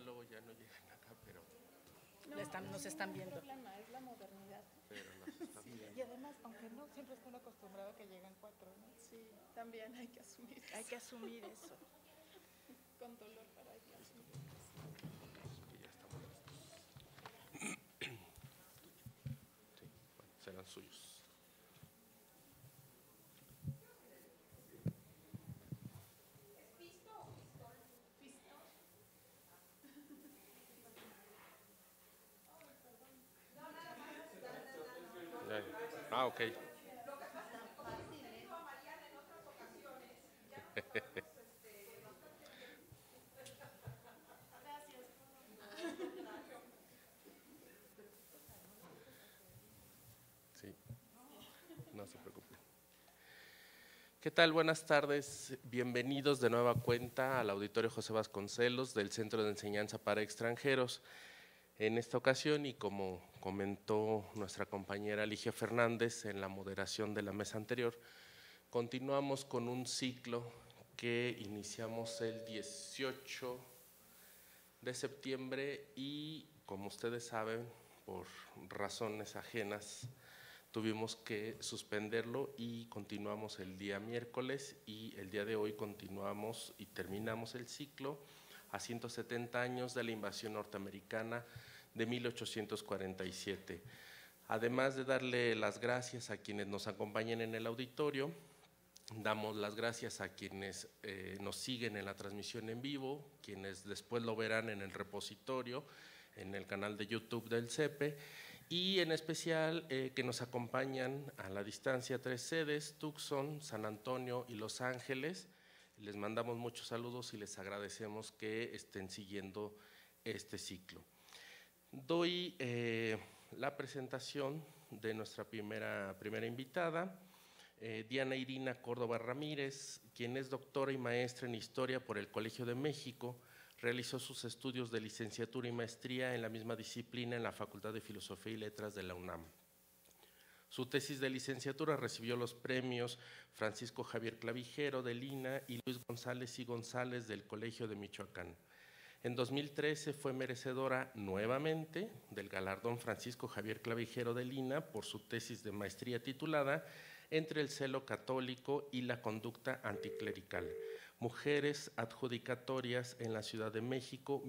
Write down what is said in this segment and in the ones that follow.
luego ya no llegan acá, pero Nos están viendo. No es problema, es la modernidad. pero nos están viendo. Y además, aunque no, siempre están acostumbrados a que llegan 4, ¿no? Sí, también hay que asumir Hay eso. que asumir eso. Con dolor, pero hay que asumir. Que ya estamos listos. Sí, bueno, serán suyos. Ah, ok. Sí, no se preocupe. ¿Qué tal? Buenas tardes. Bienvenidos de nueva cuenta al Auditorio José Vasconcelos del Centro de Enseñanza para Extranjeros. En esta ocasión, y como comentó nuestra compañera Ligia Fernández en la moderación de la mesa anterior, continuamos con un ciclo que iniciamos el 18 de septiembre y, como ustedes saben, por razones ajenas, tuvimos que suspenderlo y continuamos el día miércoles, y el día de hoy continuamos y terminamos el ciclo a 170 años de la invasión norteamericana de 1847. Además de darle las gracias a quienes nos acompañan en el auditorio, damos las gracias a quienes nos siguen en la transmisión en vivo, quienes después lo verán en el repositorio, en el canal de YouTube del CEPE, y en especial que nos acompañan a la distancia 3 sedes, Tucson, San Antonio y Los Ángeles. Les mandamos muchos saludos y les agradecemos que estén siguiendo este ciclo. Doy la presentación de nuestra primera invitada, Diana Irina Córdoba Ramírez, quien es doctora y maestra en Historia por el Colegio de México. Realizó sus estudios de licenciatura y maestría en la misma disciplina en la Facultad de Filosofía y Letras de la UNAM. Su tesis de licenciatura recibió los premios Francisco Javier Clavijero del INA y Luis González y González del Colegio de Michoacán. En 2013 fue merecedora nuevamente del galardón Francisco Javier Clavijero del INA por su tesis de maestría titulada Entre el celo católico y la conducta anticlerical, Mujeres adjudicatorias en la Ciudad de México,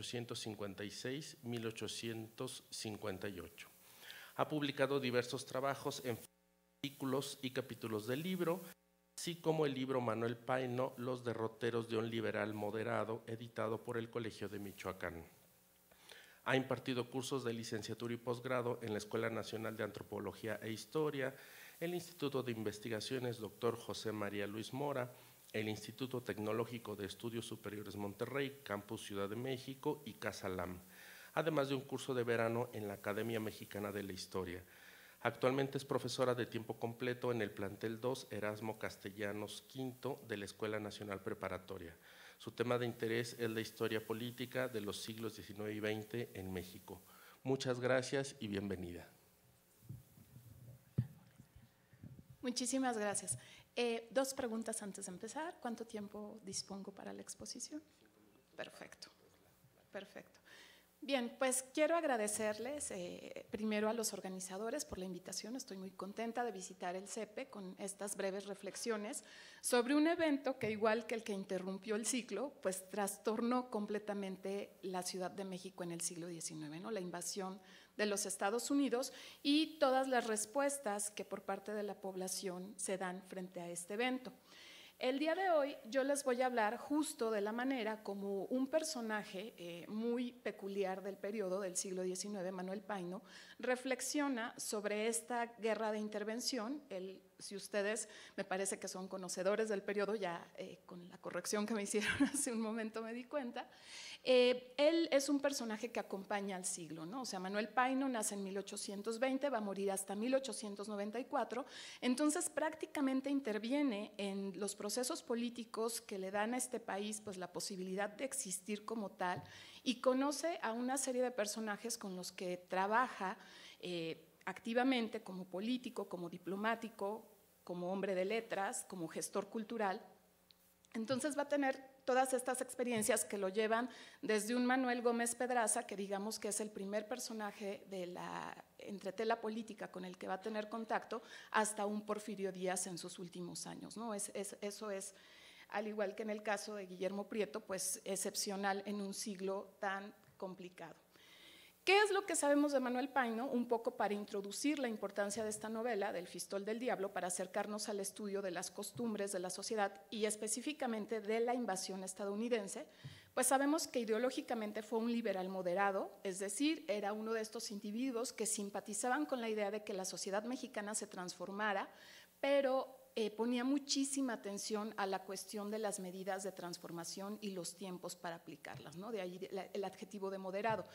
1856-1858. Ha publicado diversos trabajos en artículos y capítulos del libro, así como el libro Manuel Paino, Los derroteros de un liberal moderado, editado por el Colegio de Michoacán. Ha impartido cursos de licenciatura y posgrado en la Escuela Nacional de Antropología e Historia, el Instituto de Investigaciones Dr. José María Luis Mora, el Instituto Tecnológico de Estudios Superiores Monterrey, Campus Ciudad de México y Casa LAM, además de un curso de verano en la Academia Mexicana de la Historia. Actualmente es profesora de tiempo completo en el plantel 2 Erasmo Castellanos V de la Escuela Nacional Preparatoria. Su tema de interés es la historia política de los siglos XIX y XX en México. Muchas gracias y bienvenida. Muchísimas gracias. 2 preguntas antes de empezar. ¿Cuánto tiempo dispongo para la exposición? Perfecto, perfecto. Bien, pues quiero agradecerles primero a los organizadores por la invitación. Estoy muy contenta de visitar el CEPE con estas breves reflexiones sobre un evento que, igual que el que interrumpió el ciclo, pues trastornó completamente la Ciudad de México en el siglo XIX, ¿no? La invasión de los Estados Unidos y todas las respuestas que por parte de la población se dan frente a este evento. El día de hoy yo les voy a hablar justo de la manera como un personaje muy peculiar del periodo del siglo XIX, Manuel Paino, reflexiona sobre esta guerra de intervención. Si ustedes me parece que son conocedores del periodo, ya con la corrección que me hicieron hace un momento me di cuenta, él es un personaje que acompaña al siglo, ¿no? O sea, Manuel Paino nace en 1820, va a morir hasta 1894, entonces prácticamente interviene en los procesos políticos que le dan a este país pues, la posibilidad de existir como tal, y conoce a una serie de personajes con los que trabaja activamente como político, como diplomático, como hombre de letras, como gestor cultural. Entonces va a tener todas estas experiencias que lo llevan desde un Manuel Gómez Pedraza, que digamos que es el primer personaje de la entretela política con el que va a tener contacto, hasta un Porfirio Díaz en sus últimos años, ¿no? Eso es, al igual que en el caso de Guillermo Prieto, pues excepcional en un siglo tan complicado. ¿Qué es lo que sabemos de Manuel Paino? Un poco para introducir la importancia de esta novela, del Fistol del Diablo, para acercarnos al estudio de las costumbres de la sociedad y específicamente de la invasión estadounidense, pues sabemos que ideológicamente fue un liberal moderado, es decir, era uno de estos individuos que simpatizaban con la idea de que la sociedad mexicana se transformara, pero ponía muchísima atención a la cuestión de las medidas de transformación y los tiempos para aplicarlas, ¿no? De ahí el adjetivo de moderado.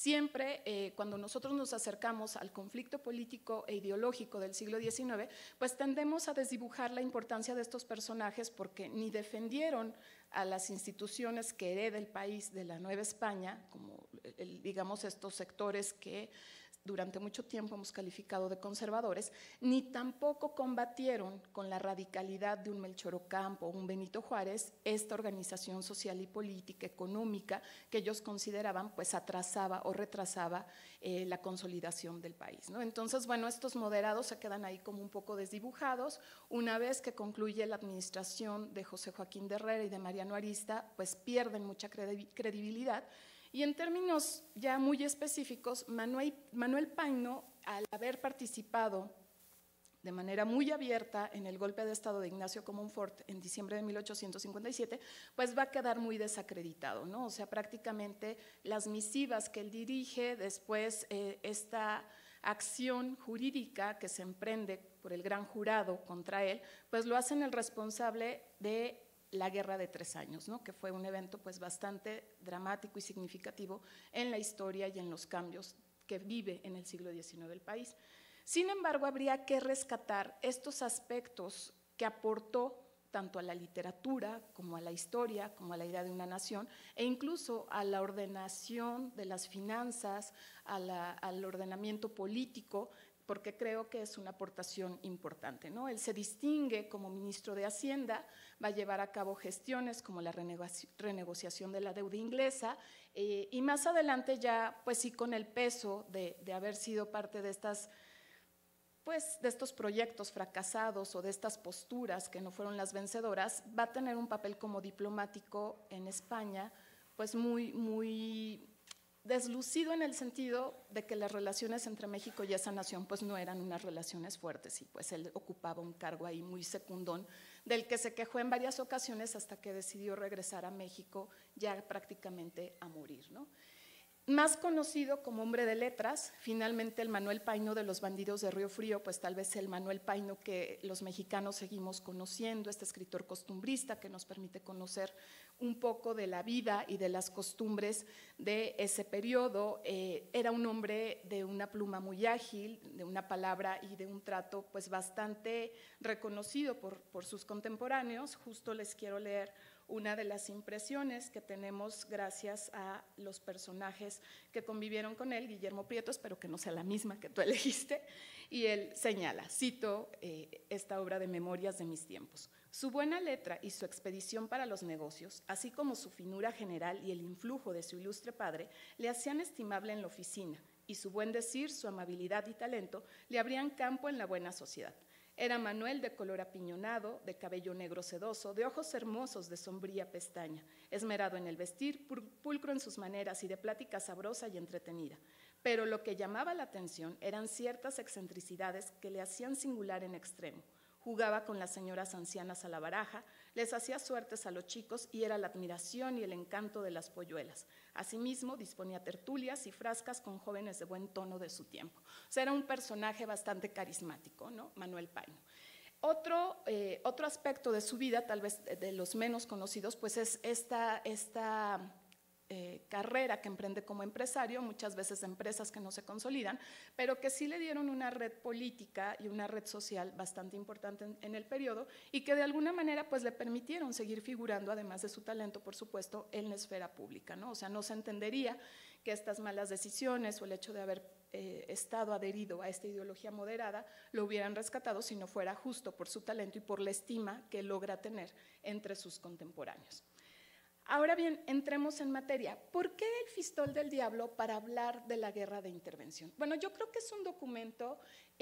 Siempre cuando nosotros nos acercamos al conflicto político e ideológico del siglo XIX, pues tendemos a desdibujar la importancia de estos personajes porque ni defendieron a las instituciones que hereda el país de la Nueva España, como digamos estos sectores que durante mucho tiempo hemos calificado de conservadores, ni tampoco combatieron con la radicalidad de un Melchor Ocampo o un Benito Juárez esta organización social y política, económica, que ellos consideraban pues atrasaba o retrasaba la consolidación del país, ¿no? Entonces, bueno, estos moderados se quedan ahí como un poco desdibujados. Una vez que concluye la administración de José Joaquín de Herrera y de Mariano Arista, pues pierden mucha credibilidad. Y en términos ya muy específicos, Manuel Paino, al haber participado de manera muy abierta en el golpe de Estado de Ignacio Comonfort en diciembre de 1857, pues va a quedar muy desacreditado, ¿no? O sea, prácticamente las misivas que él dirige, después esta acción jurídica que se emprende por el gran jurado contra él, pues lo hacen el responsable de la Guerra de 3 años, ¿no? Que fue un evento pues bastante dramático y significativo en la historia y en los cambios que vive en el siglo XIX el país. Sin embargo, habría que rescatar estos aspectos que aportó tanto a la literatura como a la historia, como a la idea de una nación, e incluso a la ordenación de las finanzas, al ordenamiento político, porque creo que es una aportación importante, ¿no? Él se distingue como ministro de Hacienda, va a llevar a cabo gestiones como la renegociación de la deuda inglesa y más adelante ya, pues sí, con el peso de haber sido parte de estas, pues de estos proyectos fracasados o de estas posturas que no fueron las vencedoras, va a tener un papel como diplomático en España, pues muy deslucido en el sentido de que las relaciones entre México y esa nación pues no eran unas relaciones fuertes y pues él ocupaba un cargo ahí muy secundón del que se quejó en varias ocasiones hasta que decidió regresar a México ya prácticamente a morir, ¿no? Más conocido como hombre de letras, finalmente el Manuel Paino de los bandidos de Río Frío, pues tal vez el Manuel Paino que los mexicanos seguimos conociendo, este escritor costumbrista que nos permite conocer un poco de la vida y de las costumbres de ese periodo. Era un hombre de una pluma muy ágil, de una palabra y de un trato pues bastante reconocido por sus contemporáneos. Justo les quiero leer una de las impresiones que tenemos gracias a los personajes que convivieron con él, Guillermo Prieto, espero que no sea la misma que tú elegiste, y él señala, cito esta obra de Memorias de mis tiempos: su buena letra y su expedición para los negocios, así como su finura general y el influjo de su ilustre padre, le hacían estimable en la oficina, y su buen decir, su amabilidad y talento le abrían campo en la buena sociedad. Era Manuel de color apiñonado, de cabello negro sedoso, de ojos hermosos, de sombría pestaña, esmerado en el vestir, pulcro en sus maneras y de plática sabrosa y entretenida. Pero lo que llamaba la atención eran ciertas excentricidades que le hacían singular en extremo. Jugaba con las señoras ancianas a la baraja, les hacía suertes a los chicos y era la admiración y el encanto de las polluelas. Asimismo, disponía tertulias y frascas con jóvenes de buen tono de su tiempo. O sea, era un personaje bastante carismático, ¿no? Manuel Paino. Otro aspecto de su vida, tal vez de los menos conocidos, pues es esta carrera que emprende como empresario, muchas veces empresas que no se consolidan, pero que sí le dieron una red política y una red social bastante importante en el periodo y que de alguna manera pues le permitieron seguir figurando, además de su talento, por supuesto, en la esfera pública, ¿no? O sea, no se entendería que estas malas decisiones o el hecho de haber estado adherido a esta ideología moderada, lo hubieran rescatado si no fuera justo por su talento y por la estima que logra tener entre sus contemporáneos. Ahora bien, entremos en materia. ¿Por qué El Fistol del Diablo para hablar de la guerra de intervención? Bueno, yo creo que es un documento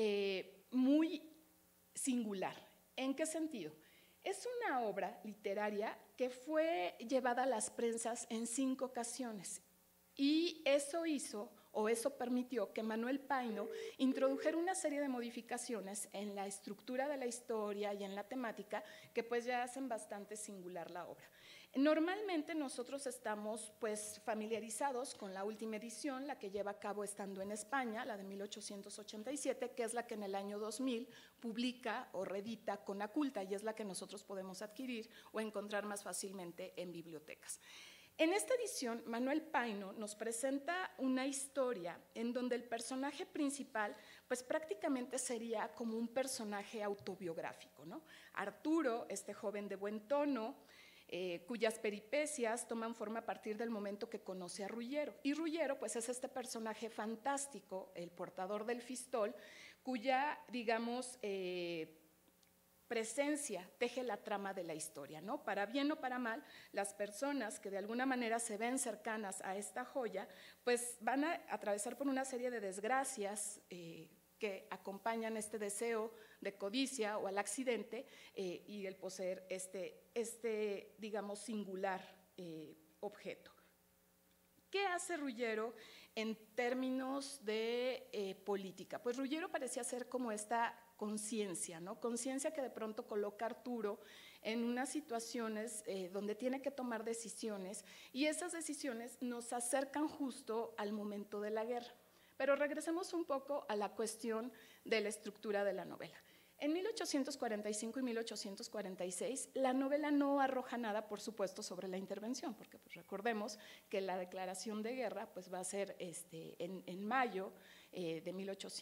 muy singular. ¿En qué sentido? Es una obra literaria que fue llevada a las prensas en 5 ocasiones y eso hizo o eso permitió que Manuel Paino introdujera una serie de modificaciones en la estructura de la historia y en la temática que pues ya hacen bastante singular la obra. Normalmente nosotros estamos pues familiarizados con la última edición, la que lleva a cabo estando en España, la de 1887, que es la que en el año 2000 publica o reedita Conaculta y es la que nosotros podemos adquirir o encontrar más fácilmente en bibliotecas. En esta edición, Manuel Paino nos presenta una historia en donde el personaje principal pues prácticamente sería como un personaje autobiográfico, ¿no? Arturo, este joven de buen tono, cuyas peripecias toman forma a partir del momento que conoce a Ruggiero. Y Ruggiero pues es este personaje fantástico, el portador del fistol, cuya, digamos, presencia teje la trama de la historia, ¿no? Para bien o para mal, las personas que de alguna manera se ven cercanas a esta joya, pues van a atravesar por una serie de desgracias que acompañan este deseo de codicia o al accidente y el poseer este digamos, singular objeto. ¿Qué hace Ruggiero en términos de política? Pues Ruggiero parecía ser como esta conciencia, ¿no? Conciencia que de pronto coloca a Arturo en unas situaciones donde tiene que tomar decisiones y esas decisiones nos acercan justo al momento de la guerra. Pero regresemos un poco a la cuestión de la estructura de la novela. En 1845 y 1846, la novela no arroja nada, por supuesto, sobre la intervención, porque pues, recordemos que la declaración de guerra pues, va a ser en mayo de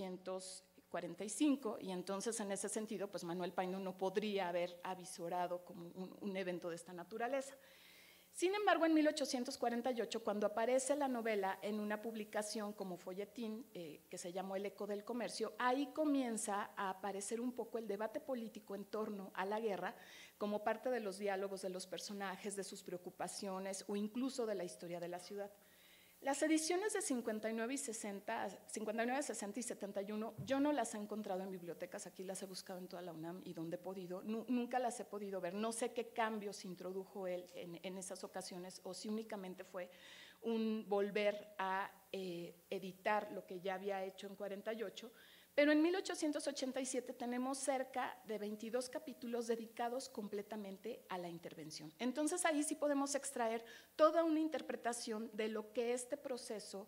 1845, y entonces en ese sentido pues, Manuel Paino no podría haber avisorado como un evento de esta naturaleza. Sin embargo, en 1848, cuando aparece la novela en una publicación como folletín, que se llamó El Eco del Comercio, ahí comienza a aparecer un poco el debate político en torno a la guerra como parte de los diálogos de los personajes, de sus preocupaciones o incluso de la historia de la ciudad. Las ediciones de 59, 60 y 71, yo no las he encontrado en bibliotecas, aquí las he buscado en toda la UNAM y donde he podido, nunca las he podido ver, no sé qué cambios introdujo él en esas ocasiones o si únicamente fue un volver a editar lo que ya había hecho en 48, pero en 1887 tenemos cerca de 22 capítulos dedicados completamente a la intervención. Entonces ahí sí podemos extraer toda una interpretación de lo que este proceso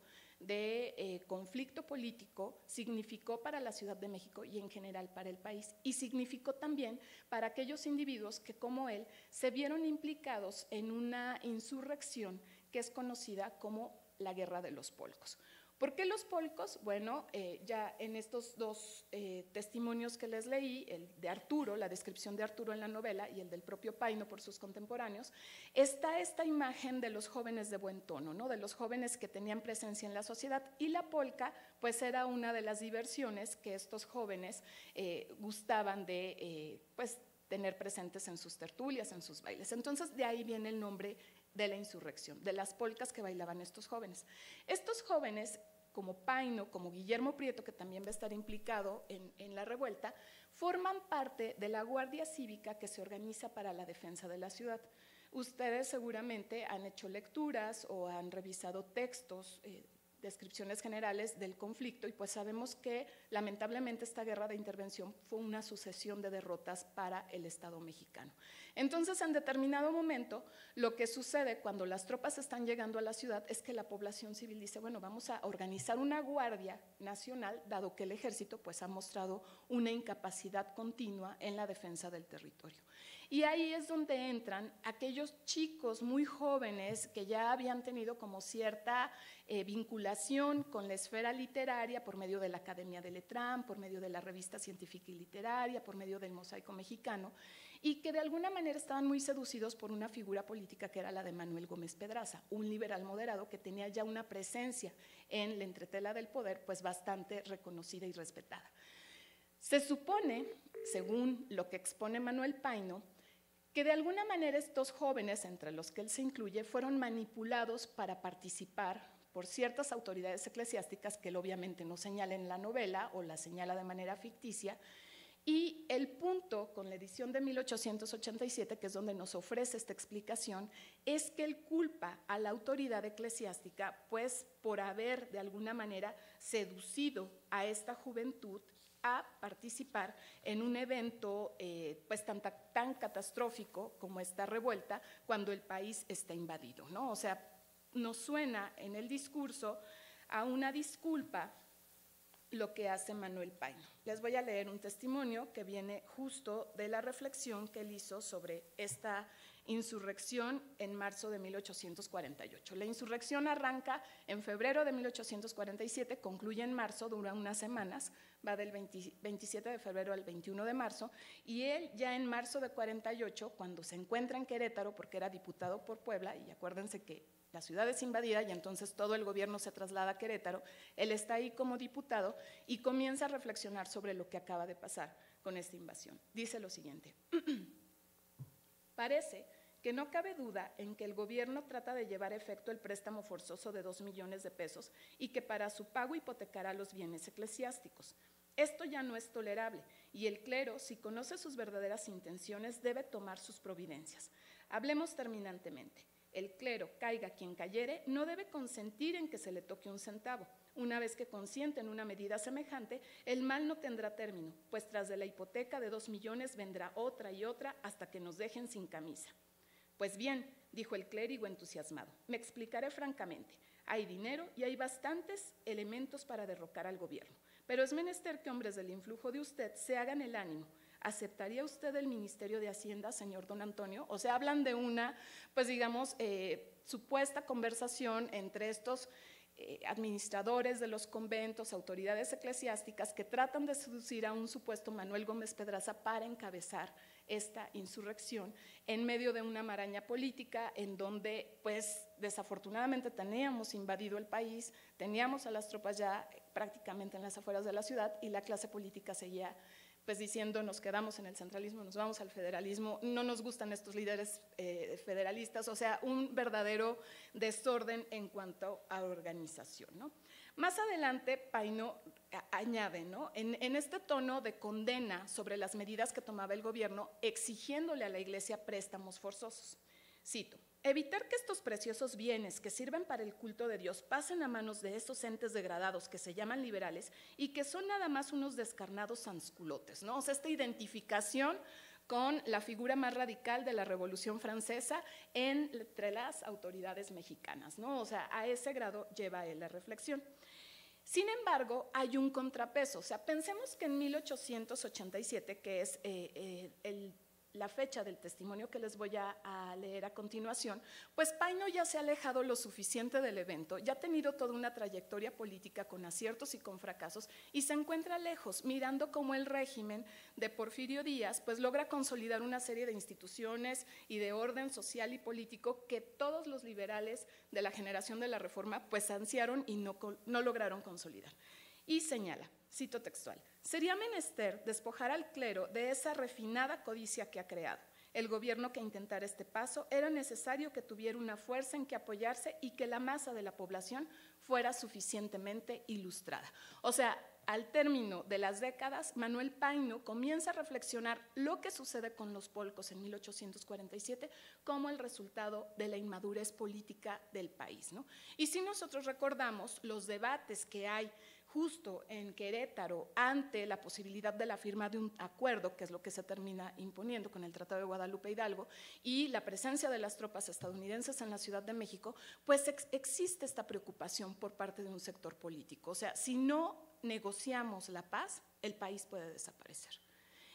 de conflicto político significó para la Ciudad de México y en general para el país, y significó también para aquellos individuos que como él se vieron implicados en una insurrección que es conocida como la Guerra de los Polcos. ¿Por qué los polcos? Bueno, ya en estos dos testimonios que les leí, el de Arturo, la descripción de Arturo en la novela y el del propio Paino por sus contemporáneos, está esta imagen de los jóvenes de buen tono, ¿no? De los jóvenes que tenían presencia en la sociedad, y la polca pues era una de las diversiones que estos jóvenes gustaban de pues, tener presentes en sus tertulias, en sus bailes. Entonces de ahí viene el nombre de la insurrección, de las polcas que bailaban estos jóvenes. Estos jóvenes, como Paino, como Guillermo Prieto, que también va a estar implicado en la revuelta, forman parte de la Guardia Cívica que se organiza para la defensa de la ciudad. Ustedes seguramente han hecho lecturas o han revisado textos, descripciones generales del conflicto, y pues sabemos que lamentablemente esta guerra de intervención fue una sucesión de derrotas para el Estado mexicano. Entonces, en determinado momento, lo que sucede cuando las tropas están llegando a la ciudad es que la población civil dice, bueno, vamos a organizar una guardia nacional, dado que el ejército pues ha mostrado una incapacidad continua en la defensa del territorio. Y ahí es donde entran aquellos chicos muy jóvenes que ya habían tenido como cierta vinculación con la esfera literaria por medio de la Academia de Letrán, por medio de la Revista Científica y Literaria, por medio del Mosaico Mexicano, y que de alguna manera estaban muy seducidos por una figura política que era la de Manuel Gómez Pedraza, un liberal moderado que tenía ya una presencia en la entretela del poder pues bastante reconocida y respetada. Se supone, según lo que expone Manuel Paino, que de alguna manera estos jóvenes, entre los que él se incluye, fueron manipulados para participar por ciertas autoridades eclesiásticas que él obviamente no señala en la novela o la señala de manera ficticia. Y el punto con la edición de 1887, que es donde nos ofrece esta explicación, es que él culpa a la autoridad eclesiástica pues por haber de alguna manera seducido a esta juventud a participar en un evento pues tan catastrófico como esta revuelta cuando el país está invadido, ¿no? O sea, nos suena en el discurso a una disculpa lo que hace Manuel Paino. Les voy a leer un testimonio que viene justo de la reflexión que él hizo sobre esta insurrección en marzo de 1848. La insurrección arranca en febrero de 1847, concluye en marzo, dura unas semanas, va del 27 de febrero al 21 de marzo, y él ya en marzo de 48, cuando se encuentra en Querétaro, porque era diputado por Puebla, y acuérdense que la ciudad es invadida y entonces todo el gobierno se traslada a Querétaro, él está ahí como diputado y comienza a reflexionar sobre lo que acaba de pasar con esta invasión. Dice lo siguiente: parece que no cabe duda en que el gobierno trata de llevar a efecto el préstamo forzoso de 2 millones de pesos y que para su pago hipotecará los bienes eclesiásticos. Esto ya no es tolerable y el clero, si conoce sus verdaderas intenciones, debe tomar sus providencias. Hablemos terminantemente. El clero, caiga quien cayere, no debe consentir en que se le toque un centavo. Una vez que consiente en una medida semejante, el mal no tendrá término, pues tras de la hipoteca de 2 millones vendrá otra y otra hasta que nos dejen sin camisa. Pues bien, dijo el clérigo entusiasmado, me explicaré francamente. Hay dinero y hay bastantes elementos para derrocar al gobierno, pero es menester que hombres del influjo de usted se hagan el ánimo. ¿Aceptaría usted el Ministerio de Hacienda, señor don Antonio? O sea, hablan de una, pues digamos, supuesta conversación entre estos administradores de los conventos, autoridades eclesiásticas que tratan de seducir a un supuesto Manuel Gómez Pedraza para encabezar esta insurrección en medio de una maraña política en donde, pues, desafortunadamente teníamos invadido el país, teníamos a las tropas ya prácticamente en las afueras de la ciudad y la clase política seguía pues diciendo nos quedamos en el centralismo, nos vamos al federalismo, no nos gustan estos líderes federalistas, o sea, un verdadero desorden en cuanto a organización, ¿no? Más adelante, Paino añade, ¿no? En este tono de condena sobre las medidas que tomaba el gobierno, exigiéndole a la Iglesia préstamos forzosos. Cito: evitar que estos preciosos bienes que sirven para el culto de Dios pasen a manos de esos entes degradados que se llaman liberales y que son nada más unos descarnados sansculotes, ¿no? O sea, esta identificación con la figura más radical de la Revolución Francesa entre las autoridades mexicanas, ¿no? O sea, a ese grado lleva él la reflexión. Sin embargo, hay un contrapeso, o sea, pensemos que en 1887, que es la fecha del testimonio que les voy a leer a continuación, pues Paino ya se ha alejado lo suficiente del evento, ya ha tenido toda una trayectoria política con aciertos y con fracasos y se encuentra lejos, mirando cómo el régimen de Porfirio Díaz pues logra consolidar una serie de instituciones y de orden social y político que todos los liberales de la generación de la Reforma pues ansiaron y no lograron consolidar. Y señala, cito textual: sería menester despojar al clero de esa refinada codicia que ha creado. El gobierno que intentara este paso era necesario que tuviera una fuerza en que apoyarse y que la masa de la población fuera suficientemente ilustrada. O sea, al término de las décadas, Manuel Paino comienza a reflexionar lo que sucede con los polcos en 1847 como el resultado de la inmadurez política del país, ¿no? Y si nosotros recordamos los debates que hay justo en Querétaro ante la posibilidad de la firma de un acuerdo, que es lo que se termina imponiendo con el Tratado de Guadalupe Hidalgo, y la presencia de las tropas estadounidenses en la Ciudad de México, pues existe esta preocupación por parte de un sector político. O sea, si no negociamos la paz, el país puede desaparecer.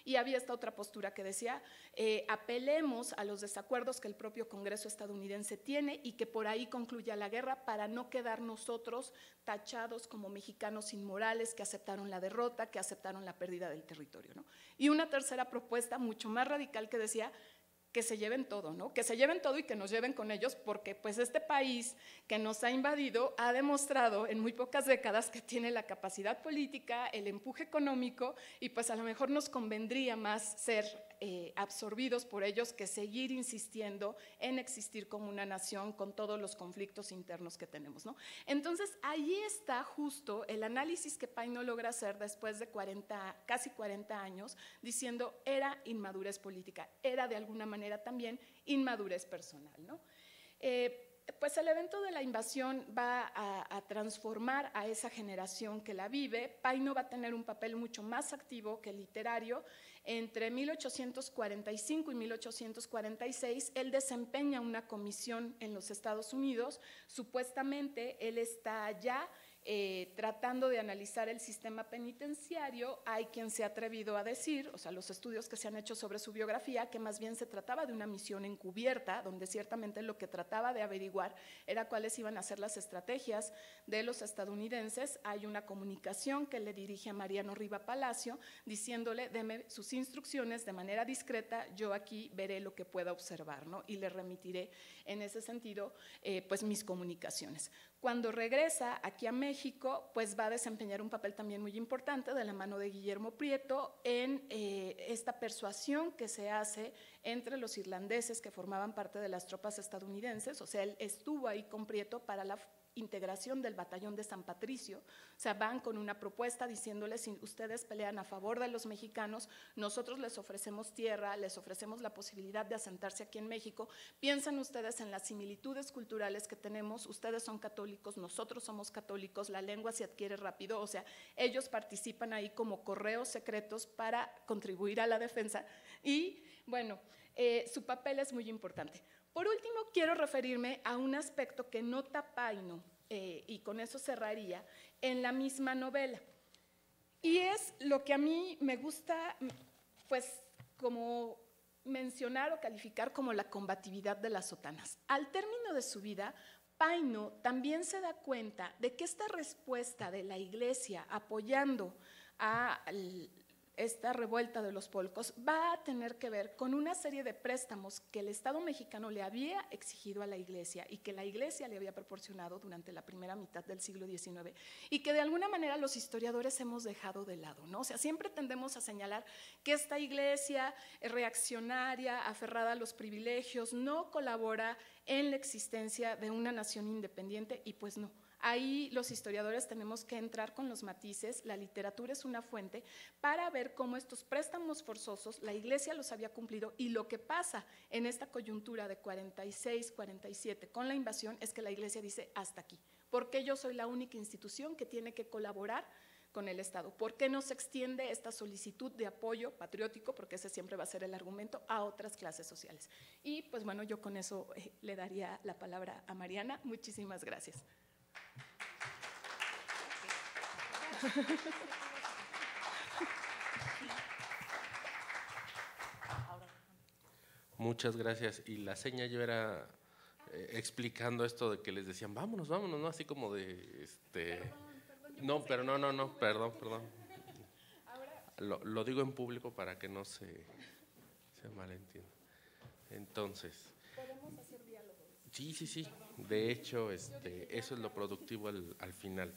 Y había esta otra postura que decía, apelemos a los desacuerdos que el propio Congreso estadounidense tiene y que por ahí concluya la guerra para no quedar nosotros tachados como mexicanos inmorales que aceptaron la derrota, que aceptaron la pérdida del territorio, ¿no? Y una tercera propuesta mucho más radical que decía que se lleven todo, ¿no? Que se lleven todo y que nos lleven con ellos, porque pues este país que nos ha invadido ha demostrado en muy pocas décadas que tiene la capacidad política, el empuje económico, y pues a lo mejor nos convendría más ser absorbidos por ellos que seguir insistiendo en existir como una nación con todos los conflictos internos que tenemos, ¿no? Entonces ahí está justo el análisis que Paino logra hacer después de casi 40 años, diciendo era inmadurez política, era de alguna manera también inmadurez personal, ¿no? Pues el evento de la invasión va a transformar a esa generación que la vive. Paino va a tener un papel mucho más activo que literario. Entre 1845 y 1846, él desempeña una comisión en los Estados Unidos. Supuestamente, él está allá tratando de analizar el sistema penitenciario. Hay quien se ha atrevido a decir, o sea, los estudios que se han hecho sobre su biografía, que más bien se trataba de una misión encubierta, donde ciertamente lo que trataba de averiguar era cuáles iban a ser las estrategias de los estadounidenses. Hay una comunicación que le dirige a Mariano Riva Palacio, diciéndole, deme sus instrucciones de manera discreta, yo aquí veré lo que pueda observar, ¿no? Y le remitiré en ese sentido pues mis comunicaciones. Cuando regresa aquí a México, pues va a desempeñar un papel también muy importante de la mano de Guillermo Prieto en esta persuasión que se hace entre los irlandeses que formaban parte de las tropas estadounidenses. O sea, él estuvo ahí con Prieto para la integración del batallón de San Patricio. O sea, van con una propuesta diciéndoles, si ustedes pelean a favor de los mexicanos, nosotros les ofrecemos tierra, les ofrecemos la posibilidad de asentarse aquí en México. Piensen ustedes en las similitudes culturales que tenemos, ustedes son católicos, nosotros somos católicos, la lengua se adquiere rápido. O sea, ellos participan ahí como correos secretos para contribuir a la defensa y, bueno, su papel es muy importante. Por último, quiero referirme a un aspecto que nota Paino, y con eso cerraría, en la misma novela. Y es lo que a mí me gusta, pues, como mencionar o calificar como la combatividad de las sotanas. Al término de su vida, Paino también se da cuenta de que esta respuesta de la Iglesia apoyando a esta revuelta de los polcos va a tener que ver con una serie de préstamos que el Estado mexicano le había exigido a la Iglesia y que la Iglesia le había proporcionado durante la primera mitad del siglo XIX y que de alguna manera los historiadores hemos dejado de lado, ¿no? O sea, siempre tendemos a señalar que esta Iglesia reaccionaria, aferrada a los privilegios, no colabora en la existencia de una nación independiente y pues no. Ahí los historiadores tenemos que entrar con los matices, la literatura es una fuente para ver cómo estos préstamos forzosos la Iglesia los había cumplido y lo que pasa en esta coyuntura de 46, 47 con la invasión es que la Iglesia dice hasta aquí, porque yo soy la única institución que tiene que colaborar con el Estado. ¿Por qué no se extiende esta solicitud de apoyo patriótico? Porque ese siempre va a ser el argumento a otras clases sociales. Y pues bueno, yo con eso le daría la palabra a Mariana. Muchísimas gracias. Muchas gracias. Y la seña yo era explicando esto de que les decían vámonos, vámonos, ¿no? Así como de no, pero no, perdón. Lo digo en público para que no se malentienda. Entonces. ¿Podemos hacer diálogo? Sí. De hecho, eso es lo productivo al final.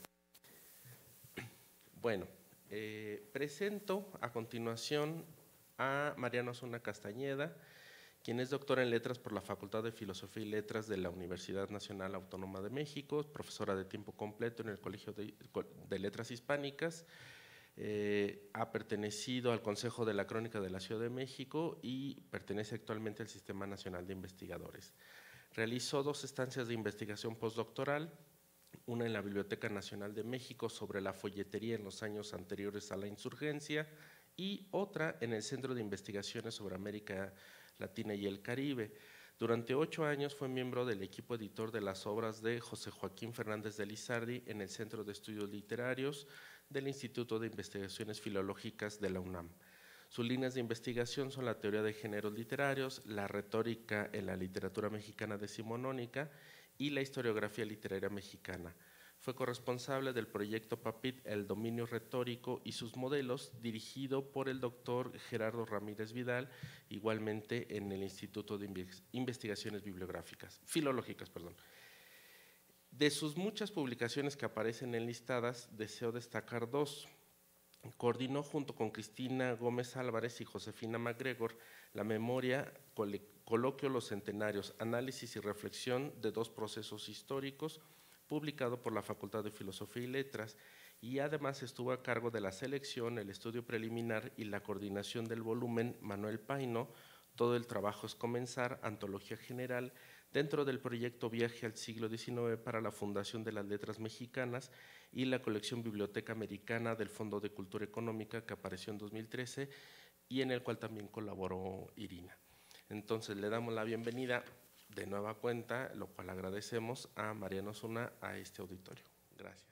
Bueno, presento a continuación a Mariana Osuna Castañeda, quien es doctora en Letras por la Facultad de Filosofía y Letras de la Universidad Nacional Autónoma de México, profesora de tiempo completo en el Colegio de Letras Hispánicas, ha pertenecido al Consejo de la Crónica de la Ciudad de México y pertenece actualmente al Sistema Nacional de Investigadores. Realizó 2 estancias de investigación postdoctoral, una en la Biblioteca Nacional de México sobre la folletería en los años anteriores a la insurgencia y otra en el Centro de Investigaciones sobre América Latina y el Caribe. Durante 8 años fue miembro del equipo editor de las obras de José Joaquín Fernández de Lizardi en el Centro de Estudios Literarios del Instituto de Investigaciones Filológicas de la UNAM. Sus líneas de investigación son la teoría de géneros literarios, la retórica en la literatura mexicana decimonónica y la historiografía literaria mexicana. Fue corresponsable del proyecto PAPIT, El dominio retórico y sus modelos, dirigido por el doctor Gerardo Ramírez Vidal, igualmente en el Instituto de Investigaciones Filológicas. De sus muchas publicaciones que aparecen enlistadas, deseo destacar dos. Coordinó junto con Cristina Gómez Álvarez y Josefina MacGregor la memoria, coloquio Los Centenarios, análisis y reflexión de dos procesos históricos, publicado por la Facultad de Filosofía y Letras, y además estuvo a cargo de la selección, el estudio preliminar y la coordinación del volumen Manuel Paino, Todo el trabajo es comenzar, antología general, dentro del proyecto Viaje al siglo XIX para la Fundación de las Letras Mexicanas y la colección Biblioteca Americana del Fondo de Cultura Económica, que apareció en 2013 y en el cual también colaboró Irina. Entonces le damos la bienvenida de nueva cuenta, lo cual agradecemos a Mariana Osuna a este auditorio. Gracias.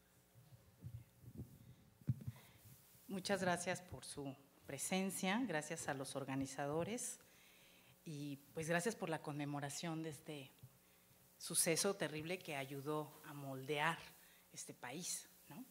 Muchas gracias por su presencia, gracias a los organizadores y pues gracias por la conmemoración de este suceso terrible que ayudó a moldear este país, ¿no?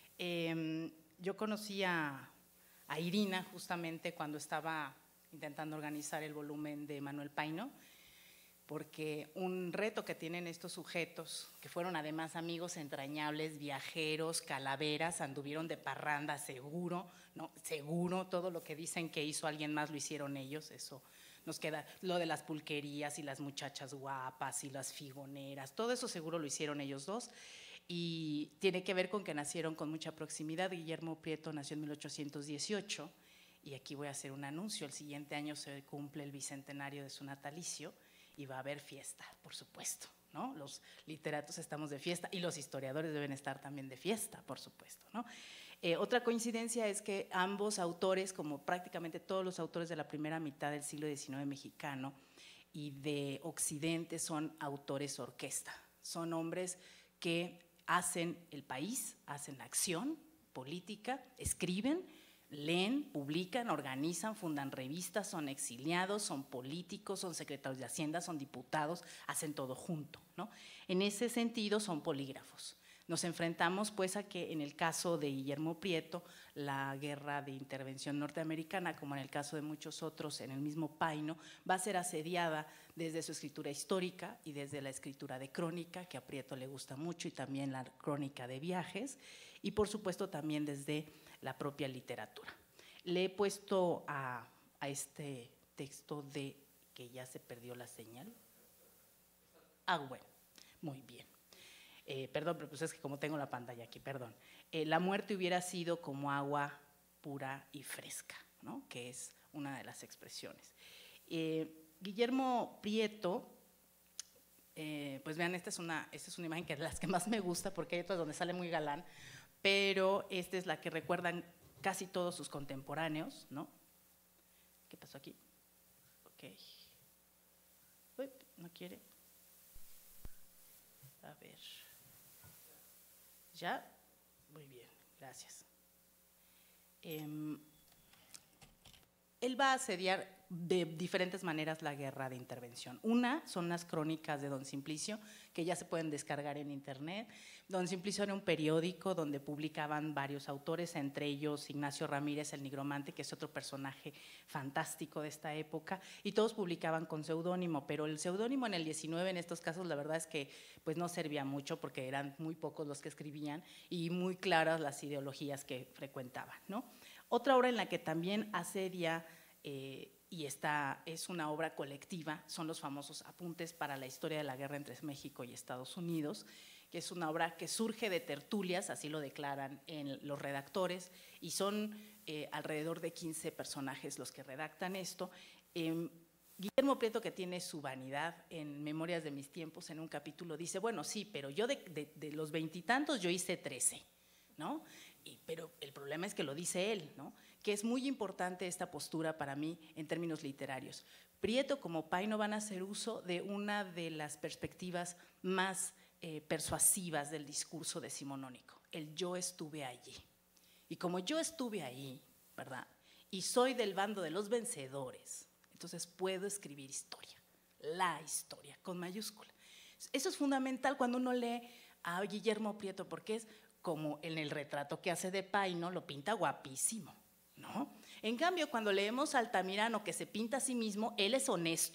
Yo conocí a Irina justamente cuando estaba intentando organizar el volumen de Manuel Paino, porque un reto que tienen estos sujetos, que fueron además amigos entrañables, viajeros, calaveras, anduvieron de parranda seguro, ¿no? Seguro, todo lo que dicen que hizo alguien más lo hicieron ellos, eso nos queda, lo de las pulquerías y las muchachas guapas y las figoneras, todo eso seguro lo hicieron ellos dos, y tiene que ver con que nacieron con mucha proximidad. Guillermo Prieto nació en 1818, y aquí voy a hacer un anuncio, el siguiente año se cumple el bicentenario de su natalicio, y va a haber fiesta, por supuesto, ¿no? Los literatos estamos de fiesta y los historiadores deben estar también de fiesta, por supuesto, ¿no? Otra coincidencia es que ambos autores, como prácticamente todos los autores de la primera mitad del siglo XIX mexicano y de Occidente, son autores orquesta, son hombres que hacen el país, hacen acción política, escriben, leen, publican, organizan, fundan revistas, son exiliados, son políticos, son secretarios de Hacienda, son diputados, hacen todo junto, ¿no? En ese sentido son polígrafos. Nos enfrentamos pues a que en el caso de Guillermo Prieto, la guerra de intervención norteamericana, como en el caso de muchos otros en el mismo Paino, va a ser asediada desde su escritura histórica y desde la escritura de crónica, que a Prieto le gusta mucho, y también la crónica de viajes, y por supuesto también desde la propia literatura. Le he puesto a este texto de que ya se perdió la señal. Ah, bueno, muy bien. Perdón, pero pues es que como tengo la pantalla aquí, perdón. La muerte hubiera sido como agua pura y fresca, ¿no? Que es una de las expresiones. Guillermo Prieto, pues vean, esta es una imagen que es de las que más me gusta, porque hay otras donde sale muy galán, pero esta es la que recuerdan casi todos sus contemporáneos, ¿no? ¿Qué pasó aquí? Ok. Uy, no quiere. A ver. ¿Ya? Muy bien, gracias. Él va a asediar de diferentes maneras la guerra de intervención. Una son las crónicas de Don Simplicio, que ya se pueden descargar en internet. Don Simplicio era un periódico donde publicaban varios autores, entre ellos Ignacio Ramírez, el nigromante, que es otro personaje fantástico de esta época, y todos publicaban con seudónimo, pero el seudónimo en el 19 en estos casos la verdad es que pues no servía mucho porque eran muy pocos los que escribían y muy claras las ideologías que frecuentaban, ¿no? Otra obra en la que también asedia y esta es una obra colectiva, son los famosos Apuntes para la historia de la guerra entre México y Estados Unidos, que es una obra que surge de tertulias, así lo declaran en los redactores, y son alrededor de 15 personajes los que redactan esto. Guillermo Prieto, que tiene su vanidad, en Memorias de mis tiempos, en un capítulo dice, bueno, sí, pero yo de los 20 y tantos yo hice 13, ¿no? Pero el problema es que lo dice él, ¿no? Que es muy importante esta postura para mí en términos literarios. Prieto como Paino van a hacer uso de una de las perspectivas más persuasivas del discurso decimonónico, el yo estuve allí. Y como yo estuve ahí, ¿verdad? y soy del bando de los vencedores, entonces puedo escribir historia, la historia, con mayúscula. Eso es fundamental cuando uno lee a Guillermo Prieto, porque es como en el retrato que hace de Paino, lo pinta guapísimo, ¿no? En cambio, cuando leemos a Altamirano, que se pinta a sí mismo, él es honesto,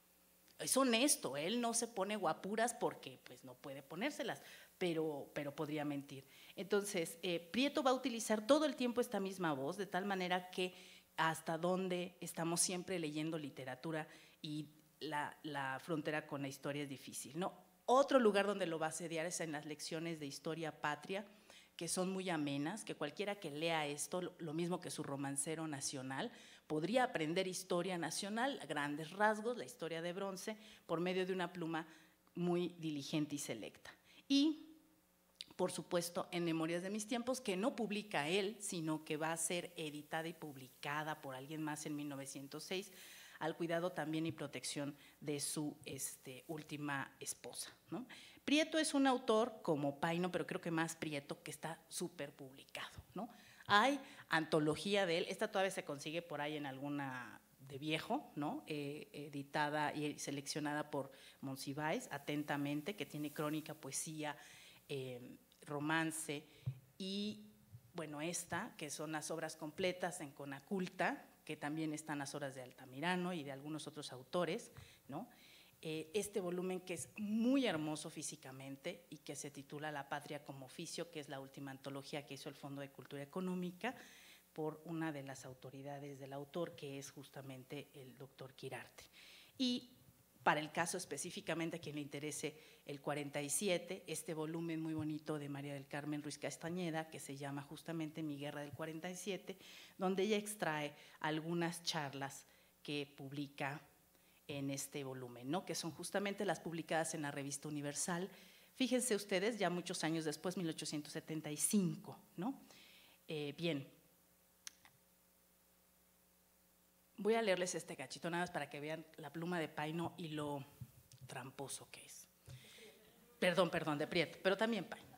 él no se pone guapuras porque pues, no puede ponérselas, pero podría mentir. Entonces, Prieto va a utilizar todo el tiempo esta misma voz, de tal manera que hasta donde estamos siempre leyendo literatura y la frontera con la historia es difícil, ¿no? Otro lugar donde lo va a asediar es en las lecciones de historia patria, que son muy amenas, que cualquiera que lea esto, lo mismo que su romancero nacional, podría aprender historia nacional, a grandes rasgos, la historia de bronce, por medio de una pluma muy diligente y selecta. Y, por supuesto, en Memorias de mis tiempos, que no publica él, sino que va a ser editada y publicada por alguien más en 1906, al cuidado también y protección de su última esposa, ¿no? Prieto es un autor como Paino, pero creo que más Prieto, que está súper publicado, ¿no? Hay antología de él, esta todavía se consigue por ahí en alguna de viejo, ¿no? Editada y seleccionada por Monsiváis, atentamente, que tiene crónica, poesía, romance y, bueno, esta, que son las obras completas en Conaculta, que también están las obras de Altamirano y de algunos otros autores, ¿no? Este volumen que es muy hermoso físicamente y que se titula La Patria como Oficio, que es la última antología que hizo el Fondo de Cultura Económica por una de las autoridades del autor, que es justamente el doctor Quirarte. Y para el caso específicamente a quien le interese el 47, este volumen muy bonito de María del Carmen Ruiz Castañeda, que se llama justamente Mi Guerra del 47, donde ella extrae algunas charlas que publica en este volumen, ¿no? Que son justamente las publicadas en la Revista Universal. Fíjense ustedes, ya muchos años después, 1875, ¿no? Bien, voy a leerles este cachito nada más para que vean la pluma de Paino y lo tramposo que es. Perdón, de Prieto, pero también Paino.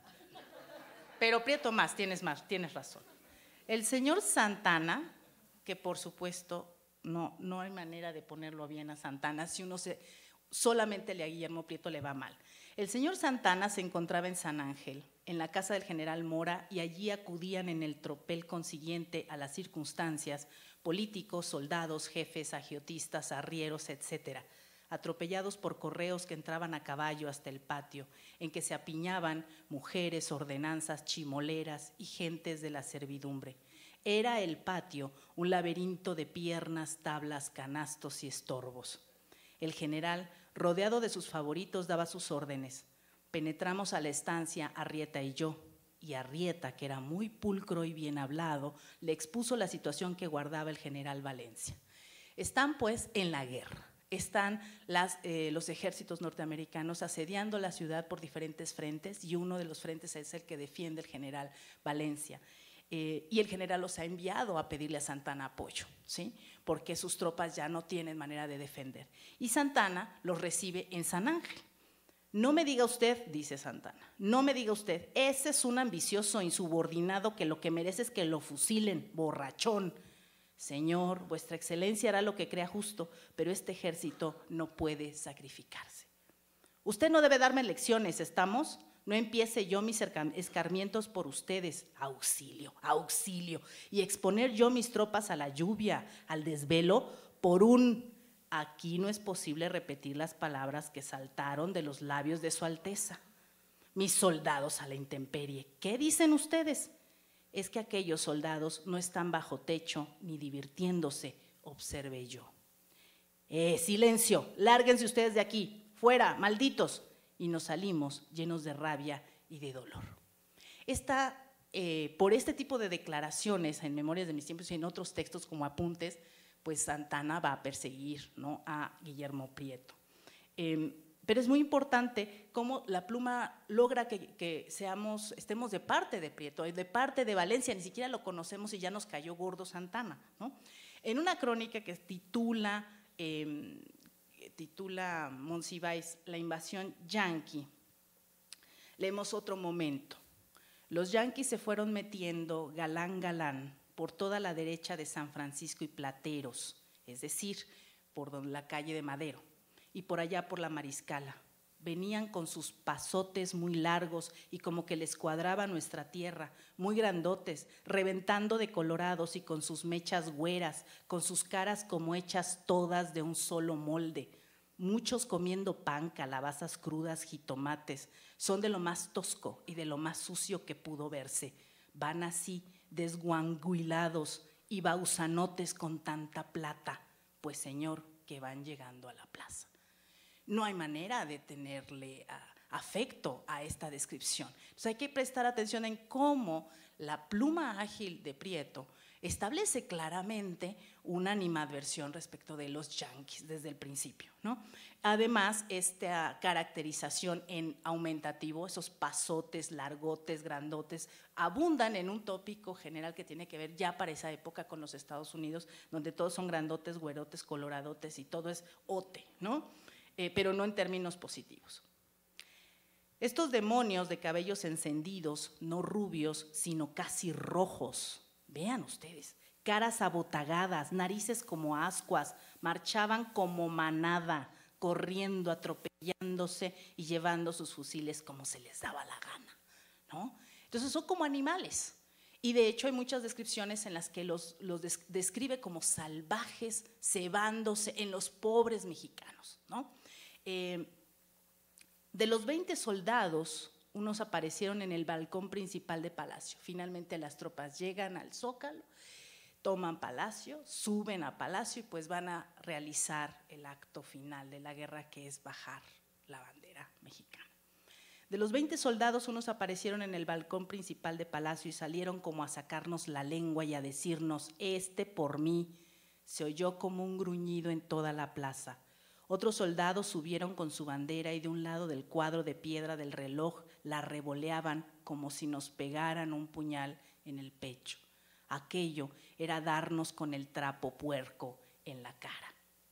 Pero Prieto más, tienes razón. El señor Santana, que por supuesto no hay manera de ponerlo bien a Santana, si uno solamente lee a Guillermo Prieto le va mal. El señor Santana se encontraba en San Ángel, en la casa del general Mora, y allí acudían en el tropel consiguiente a las circunstancias políticos, soldados, jefes, agiotistas, arrieros, etcétera, atropellados por correos que entraban a caballo hasta el patio, en que se apiñaban mujeres, ordenanzas, chimoleras y gentes de la servidumbre. Era el patio un laberinto de piernas, tablas, canastos y estorbos. El general, rodeado de sus favoritos, daba sus órdenes. Penetramos a la estancia, Arrieta y yo, y Arrieta, que era muy pulcro y bien hablado, le expuso la situación que guardaba el general Valencia. Están pues en la guerra. Están los ejércitos norteamericanos asediando la ciudad por diferentes frentes, y uno de los frentes es el que defiende el general Valencia. Y el general los ha enviado a pedirle a Santana apoyo, ¿sí? Porque sus tropas ya no tienen manera de defender. Y Santana los recibe en San Ángel. No me diga usted, dice Santana, no me diga usted, ese es un ambicioso insubordinado que lo que merece es que lo fusilen, borrachón. Señor, vuestra excelencia hará lo que crea justo, pero este ejército no puede sacrificarse. Usted no debe darme lecciones, ¿estamos? No empiece yo mis escarmientos por ustedes, auxilio, auxilio, y exponer yo mis tropas a la lluvia, al desvelo, por un… Aquí no es posible repetir las palabras que saltaron de los labios de su Alteza. Mis soldados a la intemperie, ¿qué dicen ustedes? Es que aquellos soldados no están bajo techo ni divirtiéndose, observé yo. Silencio, lárguense ustedes de aquí, fuera, malditos. Y nos salimos llenos de rabia y de dolor. Por este tipo de declaraciones en Memorias de mis tiempos y en otros textos como apuntes, pues Santana va a perseguir, ¿no?, a Guillermo Prieto. Pero es muy importante cómo la pluma logra que estemos de parte de Prieto, de parte de Valencia, ni siquiera lo conocemos y ya nos cayó gordo Santana, ¿no? En una crónica que titula Monsiváis, La invasión yanqui, leemos otro momento. Los yanquis se fueron metiendo galán, galán, por toda la derecha de San Francisco y Plateros, es decir, por la calle de Madero, y por allá por la Mariscala. Venían con sus pasotes muy largos y como que les cuadraba nuestra tierra, muy grandotes, reventando de colorados y con sus mechas güeras, con sus caras como hechas todas de un solo molde. Muchos comiendo pan, calabazas crudas, jitomates. Son de lo más tosco y de lo más sucio que pudo verse. Van así, desguanguilados y bausanotes con tanta plata. Pues señor, que van llegando a la plaza. No hay manera de tenerle afecto a esta descripción. Entonces hay que prestar atención en cómo la pluma ágil de Prieto establece claramente una animadversión respecto de los yanquis desde el principio, ¿no? Además, esta caracterización en aumentativo, esos pasotes, largotes, grandotes, abundan en un tópico general que tiene que ver ya para esa época con los Estados Unidos, donde todos son grandotes, güerotes, coloradotes y todo es ote, ¿no? Pero no en términos positivos. Estos demonios de cabellos encendidos, no rubios, sino casi rojos, vean ustedes, caras abotagadas, narices como ascuas, marchaban como manada, corriendo, atropellándose y llevando sus fusiles como se les daba la gana, ¿no? Entonces son como animales. Y de hecho hay muchas descripciones en las que los describe como salvajes, cebándose en los pobres mexicanos, ¿no? De los 20 soldados, unos aparecieron en el balcón principal de Palacio. Finalmente las tropas llegan al Zócalo, toman Palacio, suben a Palacio y pues van a realizar el acto final de la guerra, que es bajar la bandera mexicana. De los 20 soldados, unos aparecieron en el balcón principal de Palacio y salieron como a sacarnos la lengua y a decirnos: "Este por mí". Se oyó como un gruñido en toda la plaza. Otros soldados subieron con su bandera y de un lado del cuadro de piedra del reloj la revoleaban como si nos pegaran un puñal en el pecho. Aquello era darnos con el trapo puerco en la cara.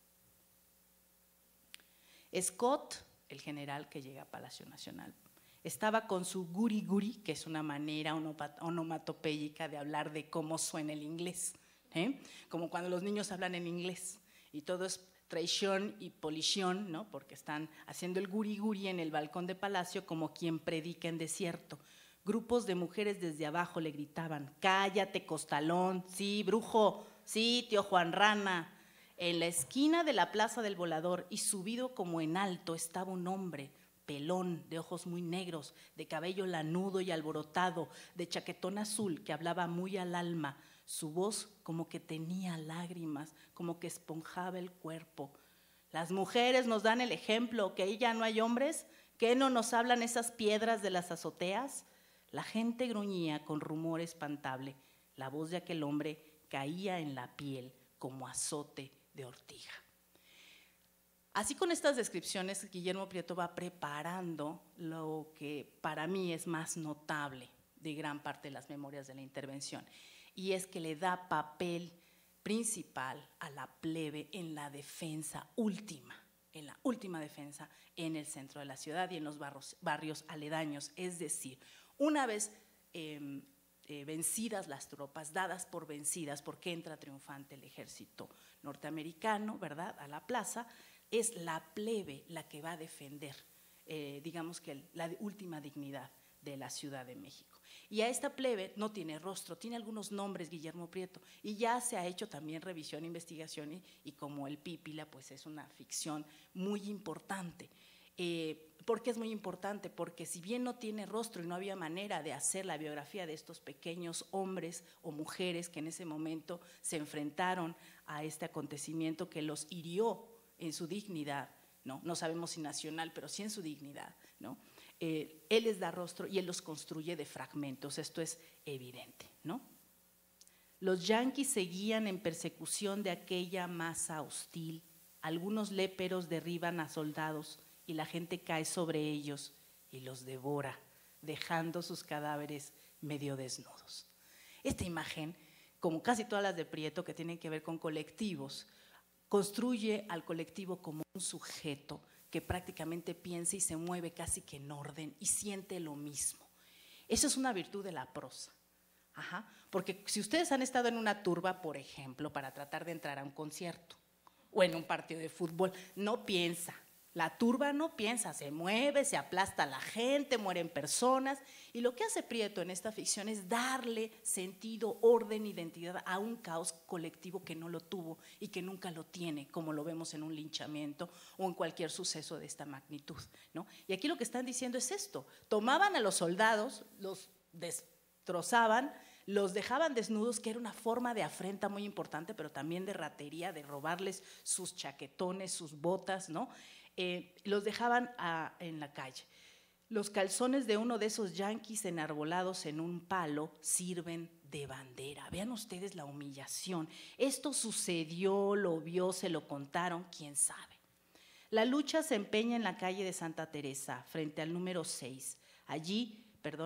Scott, el general que llega a Palacio Nacional, estaba con su guri guri, que es una manera onomatopéyica de hablar de cómo suena el inglés, como cuando los niños hablan en inglés y todo es traición y polición, ¿no? Porque están haciendo el guri guri en el balcón de Palacio como quien predica en desierto. Grupos de mujeres desde abajo le gritaban: "Cállate, costalón, sí, brujo, sí, tío Juan Rana". En la esquina de la Plaza del Volador y subido como en alto estaba un hombre pelón, de ojos muy negros, de cabello lanudo y alborotado, de chaquetón azul, que hablaba muy al alma. Su voz como que tenía lágrimas, como que esponjaba el cuerpo. "Las mujeres nos dan el ejemplo, que ahí ya no hay hombres, ¿qué no nos hablan esas piedras de las azoteas?". La gente gruñía con rumor espantable. La voz de aquel hombre caía en la piel como azote de ortiga. Así, con estas descripciones, Guillermo Prieto va preparando lo que para mí es más notable de gran parte de las memorias de la intervención, y es que le da papel principal a la plebe en la defensa última, en la última defensa en el centro de la ciudad y en los barrios aledaños. Es decir, una vez vencidas las tropas, dadas por vencidas, porque entra triunfante el ejército norteamericano, ¿verdad?, a la plaza, es la plebe la que va a defender, digamos que la última dignidad de la Ciudad de México. Y a esta plebe no tiene rostro, tiene algunos nombres Guillermo Prieto, y ya se ha hecho también revisión e investigación, y como el Pípila, pues es una ficción muy importante. ¿Por qué es muy importante? Porque si bien no tiene rostro y no había manera de hacer la biografía de estos pequeños hombres o mujeres que en ese momento se enfrentaron a este acontecimiento que los hirió en su dignidad, ¿no? No sabemos si nacional, pero sí en su dignidad, ¿no? Él les da rostro y él los construye de fragmentos, esto es evidente, ¿no? Los yanquis seguían en persecución de aquella masa hostil. Algunos léperos derriban a soldados y la gente cae sobre ellos y los devora, dejando sus cadáveres medio desnudos. Esta imagen, como casi todas las de Prieto que tienen que ver con colectivos, construye al colectivo como un sujeto que prácticamente piensa y se mueve casi que en orden y siente lo mismo. Eso es una virtud de la prosa. Ajá, porque si ustedes han estado en una turba, por ejemplo, para tratar de entrar a un concierto o en un partido de fútbol, no piensa. La turba no piensa, se mueve, se aplasta a la gente, mueren personas. Y lo que hace Prieto en esta ficción es darle sentido, orden, identidad a un caos colectivo que no lo tuvo y que nunca lo tiene, como lo vemos en un linchamiento o en cualquier suceso de esta magnitud, ¿no? Y aquí lo que están diciendo es esto: tomaban a los soldados, los destrozaban, los dejaban desnudos, que era una forma de afrenta muy importante, pero también de ratería, de robarles sus chaquetones, sus botas, ¿no? Los dejaban en la calle. Los calzones de uno de esos yanquis enarbolados en un palo sirven de bandera. Vean ustedes la humillación. Esto sucedió, lo vio, se lo contaron, quién sabe. La lucha se empeña en la calle de Santa Teresa, frente al número 6. Allí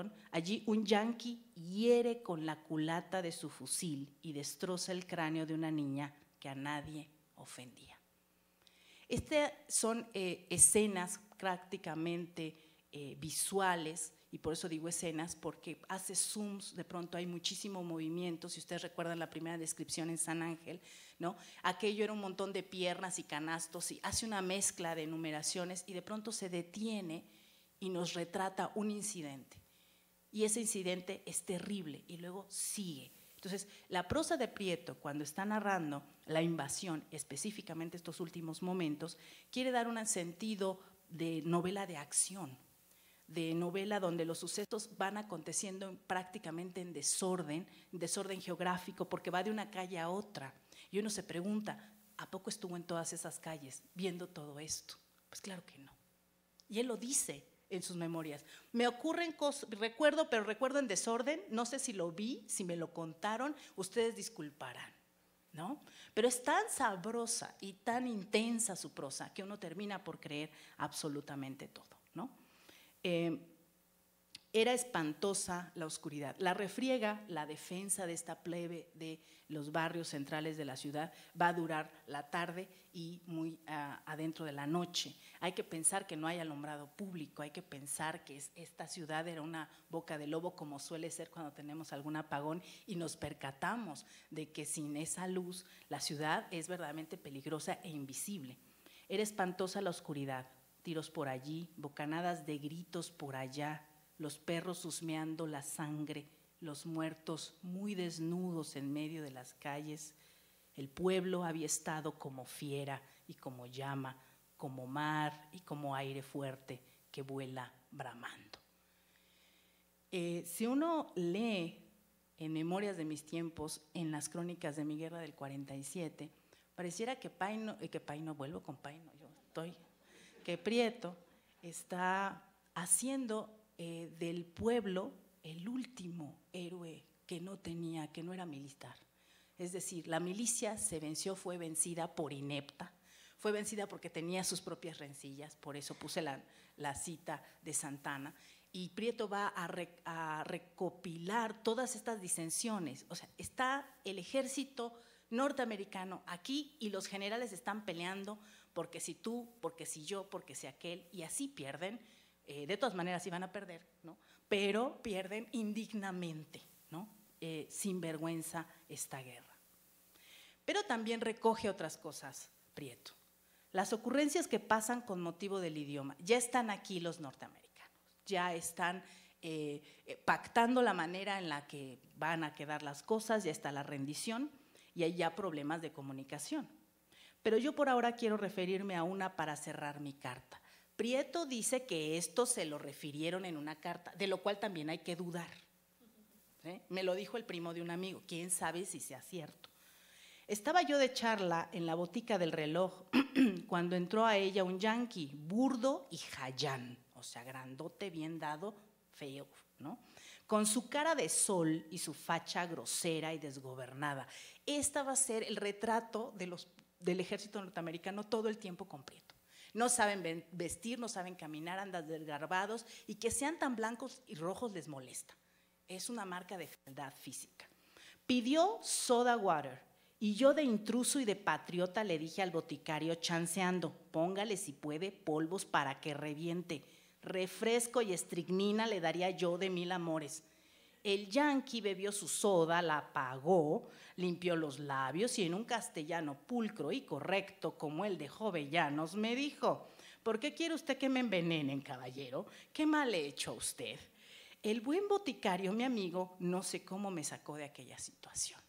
un yanqui hiere con la culata de su fusil y destroza el cráneo de una niña que a nadie ofendía. Estas son escenas prácticamente visuales, y por eso digo escenas, porque hace zooms, de pronto hay muchísimo movimiento. Si ustedes recuerdan la primera descripción en San Ángel, ¿no? Aquello era un montón de piernas y canastos, y hace una mezcla de numeraciones y de pronto se detiene y nos retrata un incidente. Y ese incidente es terrible y luego sigue. Entonces, la prosa de Prieto, cuando está narrando la invasión, específicamente estos últimos momentos, quiere dar un sentido de novela de acción, de novela donde los sucesos van aconteciendo prácticamente en desorden geográfico, porque va de una calle a otra. Y uno se pregunta, ¿a poco estuvo en todas esas calles viendo todo esto? Pues claro que no. Y él lo dice en sus memorias. Me ocurren cosas, recuerdo en desorden, no sé si lo vi, si me lo contaron, ustedes disculparán, ¿no? Pero es tan sabrosa y tan intensa su prosa que uno termina por creer absolutamente todo, ¿no? Era espantosa la oscuridad. La refriega, la defensa de esta plebe de los barrios centrales de la ciudad va a durar la tarde y muy adentro de la noche. Hay que pensar que no hay alumbrado público, hay que pensar que esta ciudad era una boca de lobo, como suele ser cuando tenemos algún apagón y nos percatamos de que sin esa luz la ciudad es verdaderamente peligrosa e invisible. Era espantosa la oscuridad, tiros por allí, bocanadas de gritos por allá, los perros husmeando la sangre, los muertos muy desnudos en medio de las calles. El pueblo había estado como fiera y como llama, como mar y como aire fuerte que vuela bramando. Si uno lee en Memorias de mis tiempos, en las crónicas de mi guerra del 47, pareciera que que Prieto está haciendo del pueblo el último héroe que no era militar. Es decir, la milicia fue vencida por inepta, fue vencida porque tenía sus propias rencillas, por eso puse la cita de Santana, y Prieto va a recopilar todas estas disensiones. O sea, está el ejército norteamericano aquí y los generales están peleando porque si tú, porque si yo, porque si aquel, y así pierden. De todas maneras iban a perder, ¿no? Pero pierden indignamente, ¿no? Sin vergüenza esta guerra. Pero también recoge otras cosas, Prieto. Las ocurrencias que pasan con motivo del idioma. Ya están aquí los norteamericanos, ya están pactando la manera en la que van a quedar las cosas, ya está la rendición y hay ya problemas de comunicación. Pero yo por ahora quiero referirme a una para cerrar mi carta. Prieto dice que esto se lo refirieron en una carta, de lo cual también hay que dudar. Me lo dijo el primo de un amigo, quién sabe si sea cierto. Estaba yo de charla en la botica del reloj cuando entró a ella un yanqui, burdo y jayán, o sea, grandote, bien dado, feo, ¿no? Con su cara de sol y su facha grosera y desgobernada. Esta va a ser el retrato del ejército norteamericano todo el tiempo con Prieto. No saben vestir, no saben caminar, andan desgarbados, y que sean tan blancos y rojos les molesta. Es una marca de fealdad física. Pidió soda water y yo de intruso y de patriota le dije al boticario chanceando, póngale si puede polvos para que reviente, refresco y estricnina le daría yo de 1000 amores. El yanqui bebió su soda, la apagó, limpió los labios y en un castellano pulcro y correcto como el de Jovellanos me dijo: ¿por qué quiere usted que me envenenen, caballero? ¿Qué mal he hecho a usted? El buen boticario, mi amigo, no sé cómo me sacó de aquella situación.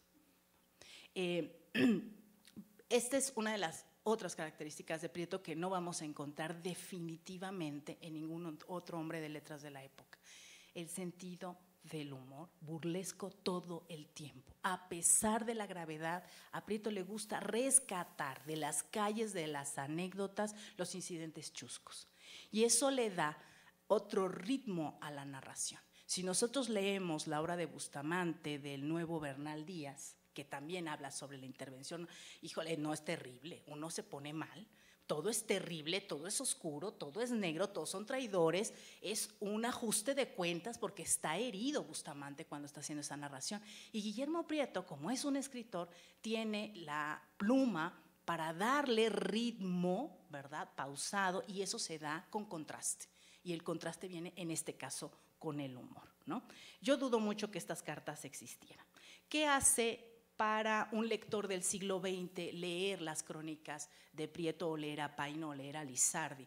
Esta es una de las otras características de Prieto que no vamos a encontrar definitivamente en ningún otro hombre de letras de la época. El sentido del humor, burlesco todo el tiempo. A pesar de la gravedad, a Prieto le gusta rescatar de las calles, de las anécdotas, los incidentes chuscos. Y eso le da otro ritmo a la narración. Si nosotros leemos la obra de Bustamante, del nuevo Bernal Díaz, que también habla sobre la intervención, híjole, no es terrible, uno se pone mal, todo es terrible, todo es oscuro, todo es negro, todos son traidores, es un ajuste de cuentas porque está herido Bustamante cuando está haciendo esa narración. Y Guillermo Prieto, como es un escritor, tiene la pluma para darle ritmo, ¿verdad?, pausado, y eso se da con contraste. Y el contraste viene, en este caso, con el humor, ¿no? Yo dudo mucho que estas cartas existieran. ¿Qué hace para un lector del siglo XX leer las crónicas de Prieto o leer a Paino o leer a Lizardi?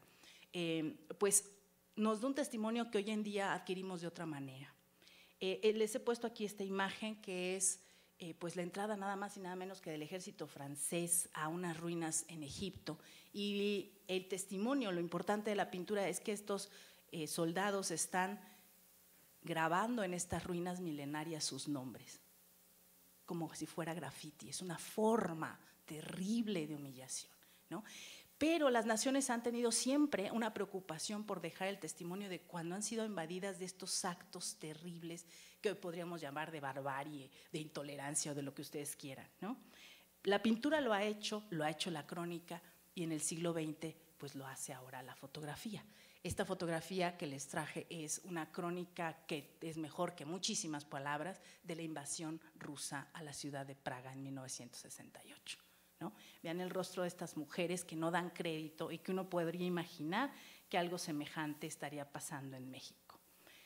Pues nos da un testimonio que hoy en día adquirimos de otra manera. Les he puesto aquí esta imagen que es pues la entrada nada más y nada menos que del ejército francés a unas ruinas en Egipto, y el testimonio, lo importante de la pintura es que estos soldados están grabando en estas ruinas milenarias sus nombres, como si fuera graffiti. Es una forma terrible de humillación, ¿no? Pero las naciones han tenido siempre una preocupación por dejar el testimonio de cuando han sido invadidas de estos actos terribles que hoy podríamos llamar de barbarie, de intolerancia o de lo que ustedes quieran, ¿no? La pintura lo ha hecho la crónica, y en el siglo XX pues lo hace ahora la fotografía. Esta fotografía que les traje es una crónica que es mejor que muchísimas palabras de la invasión rusa a la ciudad de Praga en 1968. ¿No? Vean el rostro de estas mujeres que no dan crédito y que uno podría imaginar que algo semejante estaría pasando en México.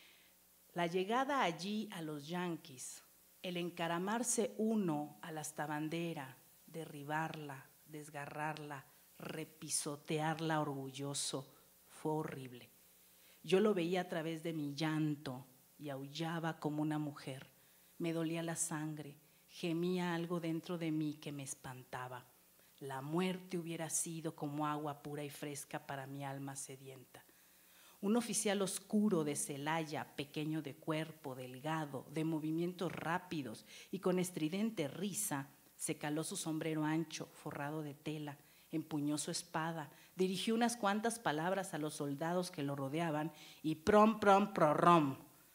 La llegada allí a los yanquis, el encaramarse uno a la estabandera, derribarla, desgarrarla, repisotearla orgulloso, fue horrible. Yo lo veía a través de mi llanto y aullaba como una mujer. Me dolía la sangre, gemía algo dentro de mí que me espantaba. La muerte hubiera sido como agua pura y fresca para mi alma sedienta. Un oficial oscuro de Celaya, pequeño de cuerpo, delgado, de movimientos rápidos y con estridente risa, se caló su sombrero ancho, forrado de tela, empuñó su espada, dirigió unas cuantas palabras a los soldados que lo rodeaban y prom, prom, prorom,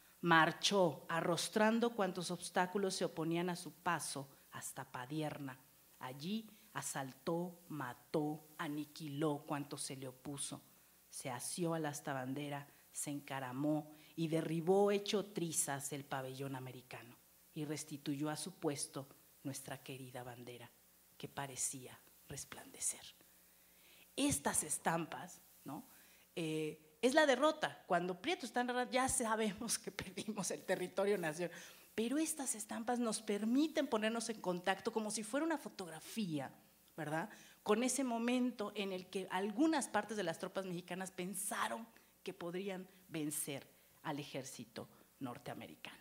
marchó arrostrando cuantos obstáculos se oponían a su paso hasta Padierna. Allí asaltó, mató, aniquiló cuanto se le opuso. Se asió a la estabandera, se encaramó y derribó hecho trizas el pabellón americano y restituyó a su puesto nuestra querida bandera, que parecía resplandecer. Estas estampas, ¿no? Es la derrota. Cuando Prieto está en la ya sabemos que perdimos el territorio nacional, pero estas estampas nos permiten ponernos en contacto como si fuera una fotografía, ¿verdad?, con ese momento en el que algunas partes de las tropas mexicanas pensaron que podrían vencer al ejército norteamericano.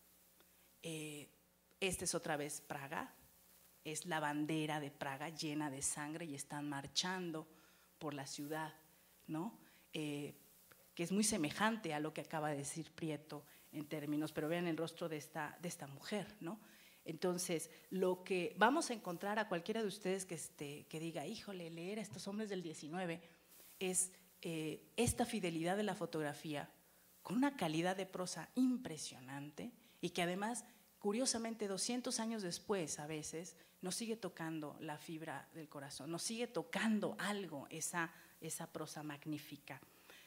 Esta es otra vez Praga, es la bandera de Praga llena de sangre y están marchando por la ciudad, ¿no? Que es muy semejante a lo que acaba de decir Prieto en términos, pero vean el rostro de esta mujer, ¿no? Entonces, lo que vamos a encontrar a cualquiera de ustedes que diga, híjole, leer a estos hombres del 19, es esta fidelidad de la fotografía con una calidad de prosa impresionante y que además, curiosamente, 200 años después, a veces, nos sigue tocando la fibra del corazón, nos sigue tocando algo esa prosa magnífica.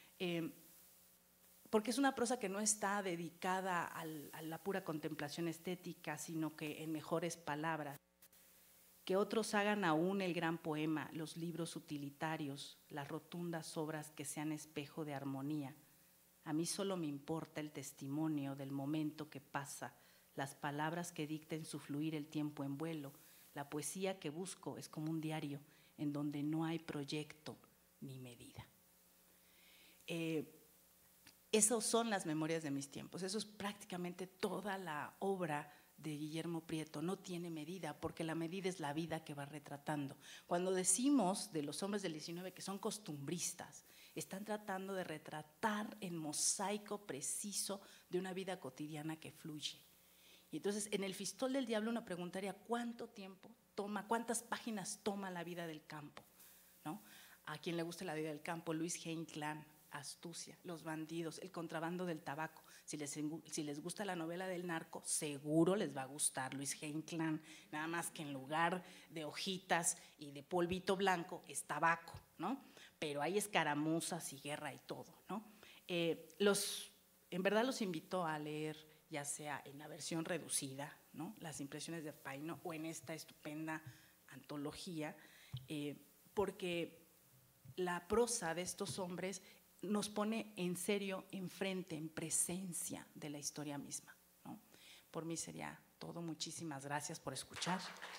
Porque es una prosa que no está dedicada a la pura contemplación estética, sino que en mejores palabras. Que otros hagan aún el gran poema, los libros utilitarios, las rotundas obras que sean espejo de armonía. A mí solo me importa el testimonio del momento que pasa, las palabras que dicten su fluir el tiempo en vuelo. La poesía que busco es como un diario en donde no hay proyecto ni medida. Esas son las memorias de mis tiempos. Eso es prácticamente toda la obra de Guillermo Prieto. No tiene medida, porque la medida es la vida que va retratando. Cuando decimos de los hombres del 19 que son costumbristas, están tratando de retratar el mosaico preciso de una vida cotidiana que fluye. Y entonces, en El Fistol del Diablo uno preguntaría cuánto tiempo toma, cuántas páginas toma la vida del campo, ¿no? A quien le guste la vida del campo, Luis G. Inclán, Astucia, Los bandidos, El contrabando del tabaco. Si les gusta la novela del narco, seguro les va a gustar Luis G. Inclán, nada más que en lugar de hojitas y de polvito blanco es tabaco, ¿no? Pero hay escaramuzas y guerra y todo, ¿no? En verdad los invito a leer, ya sea en la versión reducida, ¿no? Las impresiones de Paino, o en esta estupenda antología, porque la prosa de estos hombres nos pone en serio, enfrente, en presencia de la historia misma, ¿no? Por mí sería todo. Muchísimas gracias por escuchar.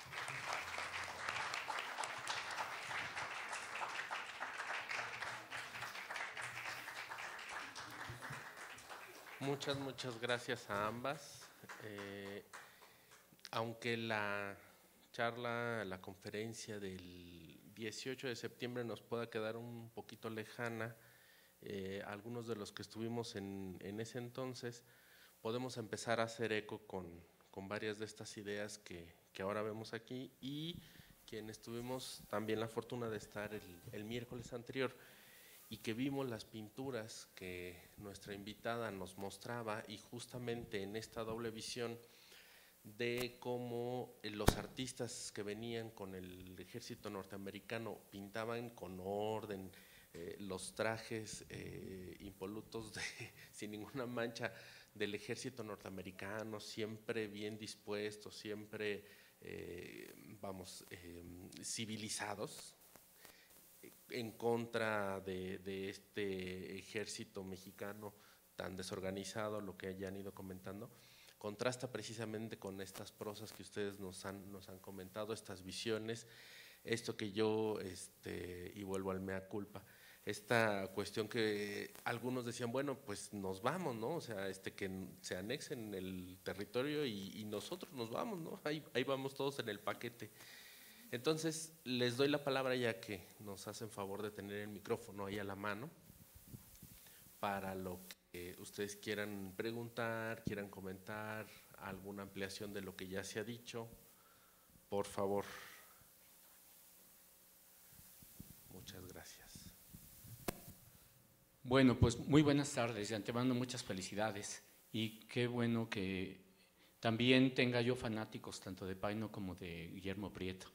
Muchas gracias a ambas. Aunque la charla, la conferencia del 18 de septiembre nos pueda quedar un poquito lejana, algunos de los que estuvimos en ese entonces, podemos empezar a hacer eco con varias de estas ideas que ahora vemos aquí, y quienes tuvimos también la fortuna de estar el miércoles anterior y que vimos las pinturas que nuestra invitada nos mostraba, y justamente en esta doble visión de cómo los artistas que venían con el ejército norteamericano pintaban con orden los trajes impolutos sin ninguna mancha del ejército norteamericano, siempre bien dispuestos, siempre civilizados, en contra de este ejército mexicano tan desorganizado, lo que ya han ido comentando. Contrasta precisamente con estas prosas que ustedes nos han comentado, estas visiones, esto que yo, y vuelvo al mea culpa, esta cuestión que algunos decían, bueno, pues nos vamos, ¿no? O sea, que se anexen el territorio y nosotros nos vamos, ¿no? Ahí vamos todos en el paquete. Entonces, les doy la palabra ya que nos hacen favor de tener el micrófono ahí a la mano para lo que ustedes quieran preguntar, quieran comentar, alguna ampliación de lo que ya se ha dicho, por favor. Muchas gracias. Bueno, pues muy buenas tardes, de antemano muchas felicidades, y qué bueno que también tenga yo fanáticos tanto de Paino como de Guillermo Prieto.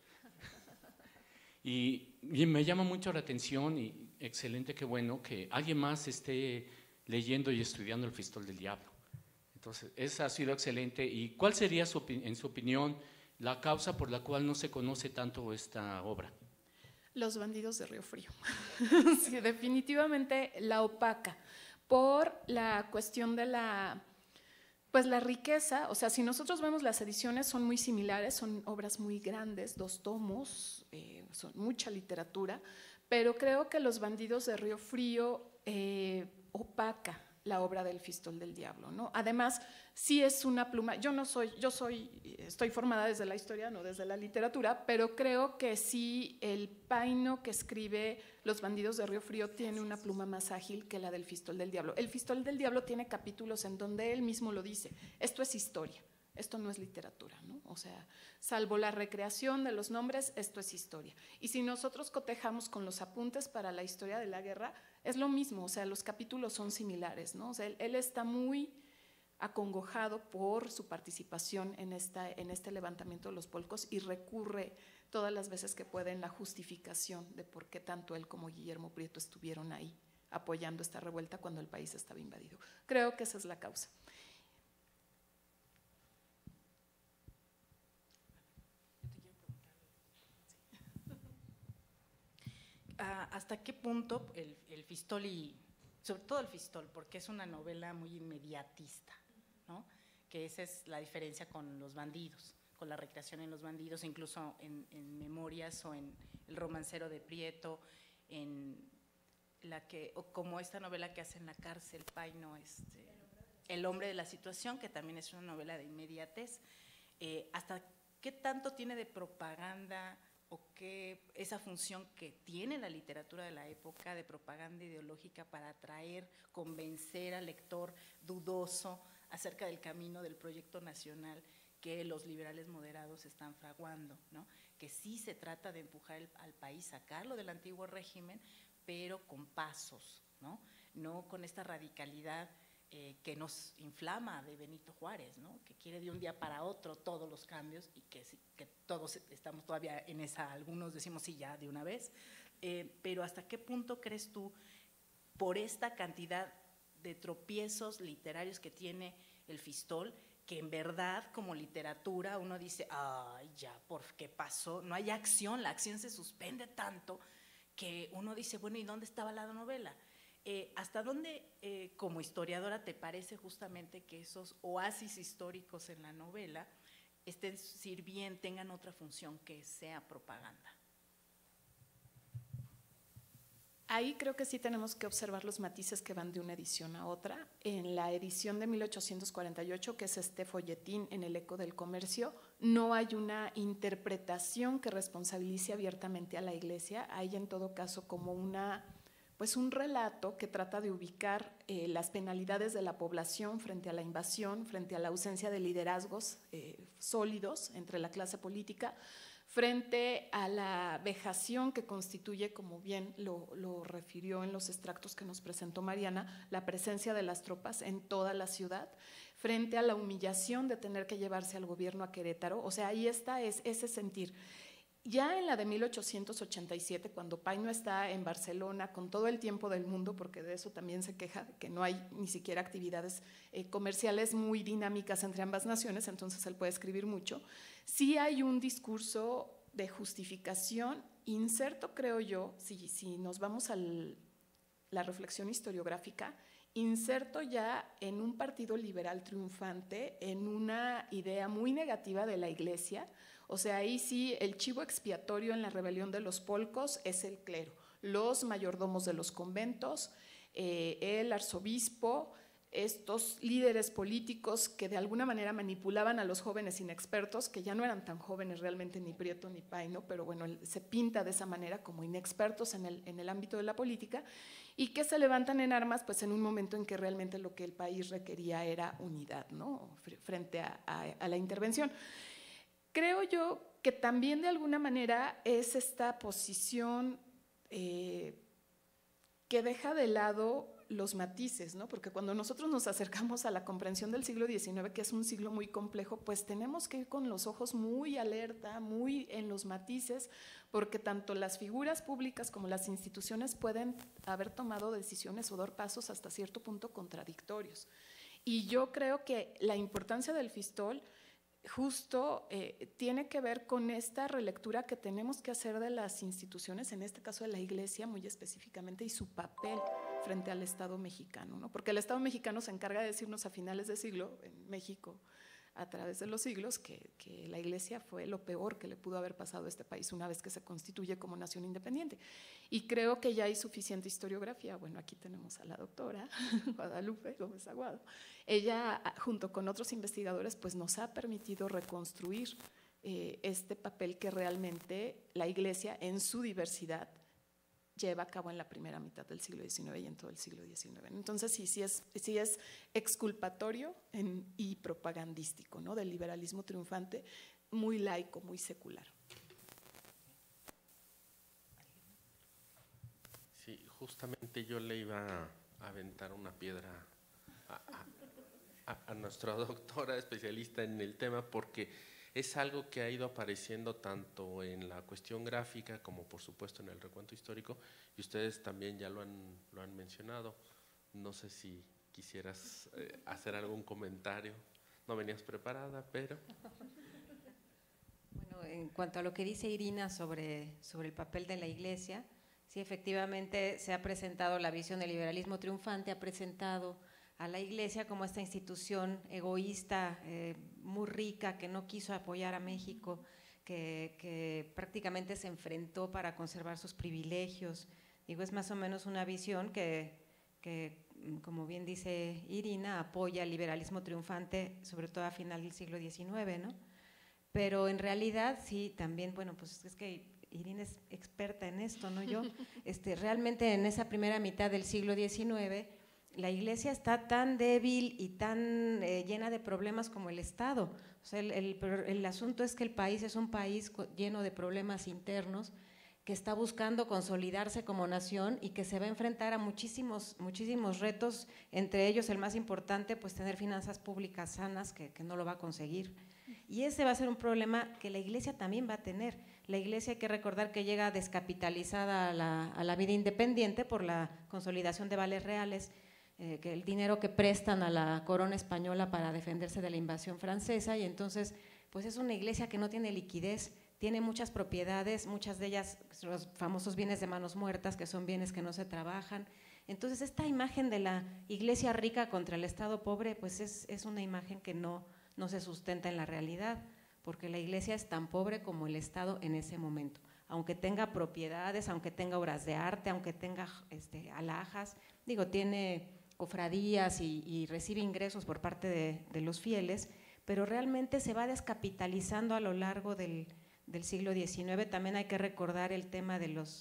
Y me llama mucho la atención, y excelente, qué bueno que alguien más esté leyendo y estudiando El Fistol del Diablo. Entonces, eso ha sido excelente. ¿Y cuál sería, en su opinión, la causa por la cual no se conoce tanto esta obra? Los bandidos de Río Frío. Sí, definitivamente la opaca por la cuestión de la riqueza. O sea, si nosotros vemos las ediciones, son muy similares, son obras muy grandes, 2 tomos, son mucha literatura, pero creo que Los bandidos de Río Frío opaca la obra del Fistol del Diablo, ¿no? Además, sí es una pluma. Estoy formada desde la historia, no desde la literatura, pero creo que sí el Paino que escribe Los bandidos de Río Frío tiene una pluma más ágil que la del Fistol del Diablo. El Fistol del Diablo tiene capítulos en donde él mismo lo dice: esto es historia, esto no es literatura, ¿no? O sea, salvo la recreación de los nombres, esto es historia. Y si nosotros cotejamos con los apuntes para la historia de la guerra, es lo mismo. O sea, los capítulos son similares, ¿no? O sea, él está muy acongojado por su participación en este levantamiento de los Polcos, y recurre todas las veces que puede en la justificación de por qué tanto él como Guillermo Prieto estuvieron ahí apoyando esta revuelta cuando el país estaba invadido. Creo que esa es la causa. ¿Hasta qué punto el Fistol sobre todo el Fistol, porque es una novela muy inmediatista, ¿no? Que esa es la diferencia con Los bandidos, con la recreación en Los bandidos, incluso en Memorias o en El romancero de Prieto, o como esta novela que hace en la cárcel Paino, El hombre de la situación, que también es una novela de inmediatez. ¿Hasta qué tanto tiene de propaganda o qué esa función que tiene la literatura de la época de propaganda ideológica para atraer, convencer al lector dudoso acerca del camino del proyecto nacional que los liberales moderados están fraguando, ¿no? Que sí se trata de empujar al país, sacarlo del antiguo régimen, pero con pasos, no con esta radicalidad que nos inflama de Benito Juárez, ¿no? Que quiere de un día para otro todos los cambios y que todos estamos todavía en esa, algunos decimos sí ya de una vez, pero ¿hasta qué punto crees tú, por esta cantidad de tropiezos literarios que tiene el Fistol, que en verdad como literatura uno dice, ay ya, ¿por qué pasó? No hay acción, la acción se suspende tanto que uno dice, bueno, ¿y dónde estaba la novela? ¿Hasta dónde, como historiadora, te parece justamente que esos oasis históricos en la novela tengan otra función que sea propaganda? Ahí creo que sí tenemos que observar los matices que van de una edición a otra. En la edición de 1848, que es este folletín en El Eco del Comercio, no hay una interpretación que responsabilice abiertamente a la Iglesia. Hay en todo caso como un relato que trata de ubicar las penalidades de la población frente a la invasión, frente a la ausencia de liderazgos sólidos entre la clase política, frente a la vejación que constituye, como bien lo refirió en los extractos que nos presentó Mariana, la presencia de las tropas en toda la ciudad, frente a la humillación de tener que llevarse al gobierno a Querétaro. O sea, ahí está ese sentir. Ya en la de 1887, cuando Paino está en Barcelona con todo el tiempo del mundo, porque de eso también se queja, que no hay ni siquiera actividades comerciales muy dinámicas entre ambas naciones, entonces él puede escribir mucho, sí hay un discurso de justificación inserto, creo yo, si nos vamos a la reflexión historiográfica, inserto ya en un partido liberal triunfante, en una idea muy negativa de la Iglesia. O sea, ahí sí el chivo expiatorio en la rebelión de los polcos es el clero, los mayordomos de los conventos, el arzobispo, estos líderes políticos que de alguna manera manipulaban a los jóvenes inexpertos, que ya no eran tan jóvenes realmente ni Prieto ni Paino, pero bueno, se pinta de esa manera como inexpertos en el ámbito de la política, y que se levantan en armas pues en un momento en que realmente lo que el país requería era unidad, ¿no? Frente a la intervención. Creo yo que también de alguna manera es esta posición que deja de lado los matices, ¿no? Porque cuando nosotros nos acercamos a la comprensión del siglo XIX, que es un siglo muy complejo, pues tenemos que ir con los ojos muy alerta, muy en los matices, porque tanto las figuras públicas como las instituciones pueden haber tomado decisiones o dar pasos hasta cierto punto contradictorios. Y yo creo que la importancia del Fistol justo tiene que ver con esta relectura que tenemos que hacer de las instituciones, en este caso de la Iglesia muy específicamente, y su papel frente al Estado mexicano, ¿no? Porque el Estado mexicano se encarga de decirnos a finales de siglo, en México, a través de los siglos, que la Iglesia fue lo peor que le pudo haber pasado a este país una vez que se constituye como nación independiente. Y creo que ya hay suficiente historiografía. Bueno, aquí tenemos a la doctora Guadalupe Gómez Aguado. Ella, junto con otros investigadores, pues nos ha permitido reconstruir este papel que realmente la Iglesia, en su diversidad, lleva a cabo en la primera mitad del siglo XIX y en todo el siglo XIX. Entonces sí es exculpatorio y propagandístico, ¿no? Del liberalismo triunfante, muy laico, muy secular. Sí, justamente yo le iba a aventar una piedra a nuestra doctora especialista en el tema, porque es algo que ha ido apareciendo tanto en la cuestión gráfica como por supuesto en el recuento histórico, y ustedes también ya lo han mencionado. No sé si quisieras hacer algún comentario. No venías preparada, pero… Bueno, en cuanto a lo que dice Irina sobre el papel de la Iglesia, Sí, efectivamente se ha presentado la visión del liberalismo triunfante, ha presentado a la Iglesia como esta institución egoísta, muy rica, que no quiso apoyar a México, que prácticamente se enfrentó para conservar sus privilegios. Digo, es más o menos una visión que como bien dice Irina, apoya el liberalismo triunfante, sobre todo a final del siglo XIX, ¿no? Pero en realidad sí, también, bueno, pues es que Irina es experta en esto, ¿no? Yo, realmente en esa primera mitad del siglo XIX, la Iglesia está tan débil y tan llena de problemas como el Estado. O sea, el asunto es que el país es un país lleno de problemas internos, que está buscando consolidarse como nación y que se va a enfrentar a muchísimos retos, entre ellos el más importante, pues tener finanzas públicas sanas, que no lo va a conseguir. Y ese va a ser un problema que la Iglesia también va a tener. La Iglesia, hay que recordar que llega descapitalizada a la vida independiente por la consolidación de vales reales, que el dinero que prestan a la corona española para defenderse de la invasión francesa, y entonces pues es una Iglesia que no tiene liquidez, tiene muchas propiedades, muchas de ellas los famosos bienes de manos muertas, que son bienes que no se trabajan. Entonces esta imagen de la Iglesia rica contra el Estado pobre, pues es una imagen que no se sustenta en la realidad, porque la Iglesia es tan pobre como el Estado en ese momento, aunque tenga propiedades, aunque tenga obras de arte, aunque tenga alhajas, digo, tiene cofradías y recibe ingresos por parte de los fieles, pero realmente se va descapitalizando a lo largo del siglo XIX. También hay que recordar el tema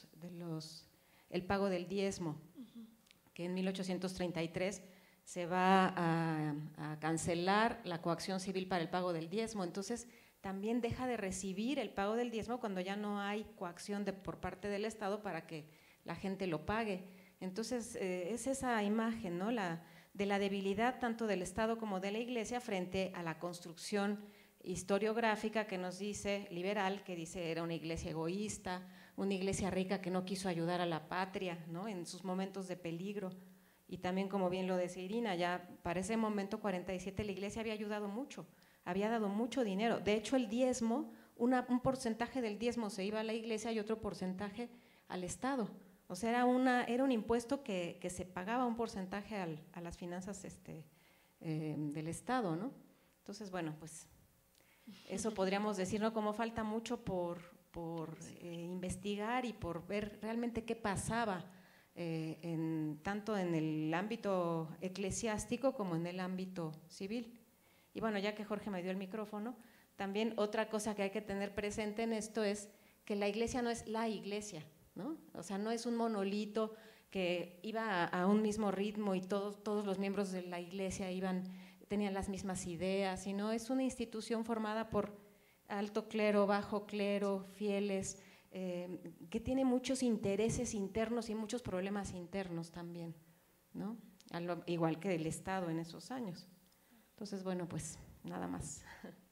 el pago del diezmo, que en 1833 se va a cancelar la coacción civil para el pago del diezmo. Entonces también deja de recibir el pago del diezmo cuando ya no hay coacción por parte del Estado para que la gente lo pague. Entonces es esa imagen, ¿no? De la debilidad tanto del Estado como de la Iglesia frente a la construcción historiográfica que nos dice, liberal, que dice era una iglesia egoísta, una iglesia rica que no quiso ayudar a la patria, ¿no? En sus momentos de peligro. Y también, como bien lo decía Irina, ya para ese momento 47 la Iglesia había ayudado mucho, había dado mucho dinero. De hecho, el diezmo, un porcentaje del diezmo se iba a la Iglesia y otro porcentaje al Estado. O sea, era un impuesto que se pagaba un porcentaje a las finanzas del Estado, ¿no? Entonces, bueno, pues eso podríamos decir, ¿no? Como falta mucho por investigar y por ver realmente qué pasaba, tanto en el ámbito eclesiástico como en el ámbito civil. Y bueno, ya que Jorge me dio el micrófono, también otra cosa que hay que tener presente en esto es que la Iglesia no es la Iglesia, ¿no? O sea, no es un monolito que iba a un mismo ritmo y todos los miembros de la Iglesia tenían las mismas ideas, sino es una institución formada por alto clero, bajo clero, fieles, que tiene muchos intereses internos y muchos problemas internos también, ¿no? Igual que el Estado en esos años. Entonces, bueno, pues nada más.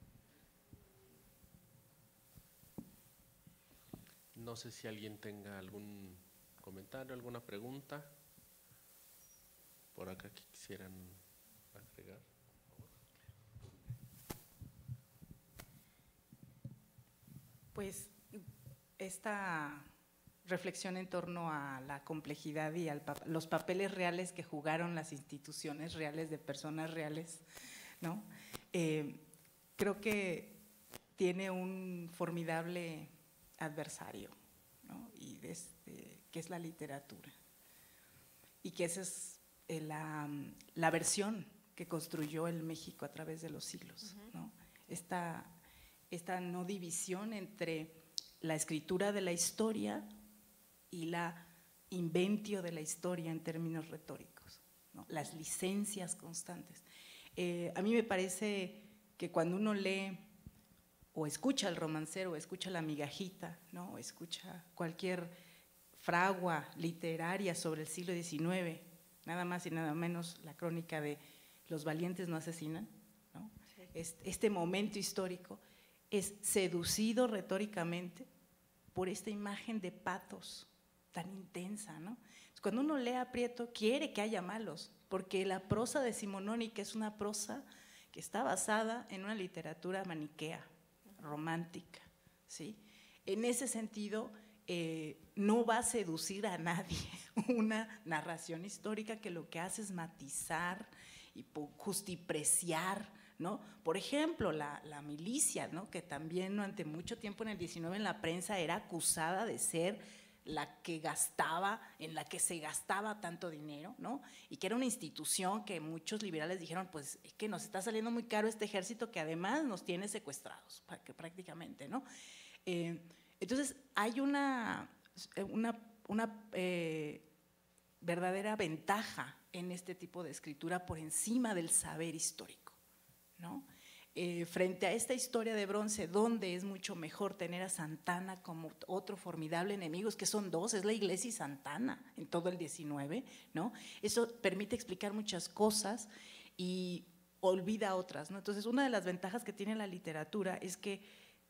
No sé si alguien tenga algún comentario, alguna pregunta por acá que quisieran agregar. Pues esta reflexión en torno a la complejidad y los papeles reales que jugaron las instituciones reales de personas reales, ¿no? Creo que tiene un formidable adversario, ¿no? Y que es la literatura, y que esa es la versión que construyó el México a través de los siglos, ¿no? Esta no división entre la escritura de la historia y la inventio de la historia en términos retóricos, ¿no? Las licencias constantes. A mí me parece que cuando uno lee o escucha el romancero, o escucha la migajita, ¿no? O escucha cualquier fragua literaria sobre el siglo XIX, nada más y nada menos la crónica de Los valientes no asesinan, ¿no? Sí. Este momento histórico es seducido retóricamente por esta imagen de patos tan intensa, ¿no? Cuando uno lee a Prieto, quiere que haya malos, porque la prosa decimonónica es una prosa que está basada en una literatura maniquea, romántica, ¿sí? En ese sentido, no va a seducir a nadie una narración histórica que lo que hace es matizar y justipreciar, ¿no? Por ejemplo, la milicia, ¿no? Que también durante mucho tiempo en el 19 en la prensa era acusada de ser la que gastaba, en la que se gastaba tanto dinero, ¿no? Y que era una institución que muchos liberales dijeron, pues es que nos está saliendo muy caro este ejército que además nos tiene secuestrados, prácticamente, ¿no? Entonces hay una verdadera ventaja en este tipo de escritura por encima del saber histórico, ¿no? Frente a esta historia de bronce, donde es mucho mejor tener a Santana como otro formidable enemigo, es que son dos, es la Iglesia y Santana en todo el 19, ¿no? Eso permite explicar muchas cosas y olvida otras, ¿no? Entonces, una de las ventajas que tiene la literatura es que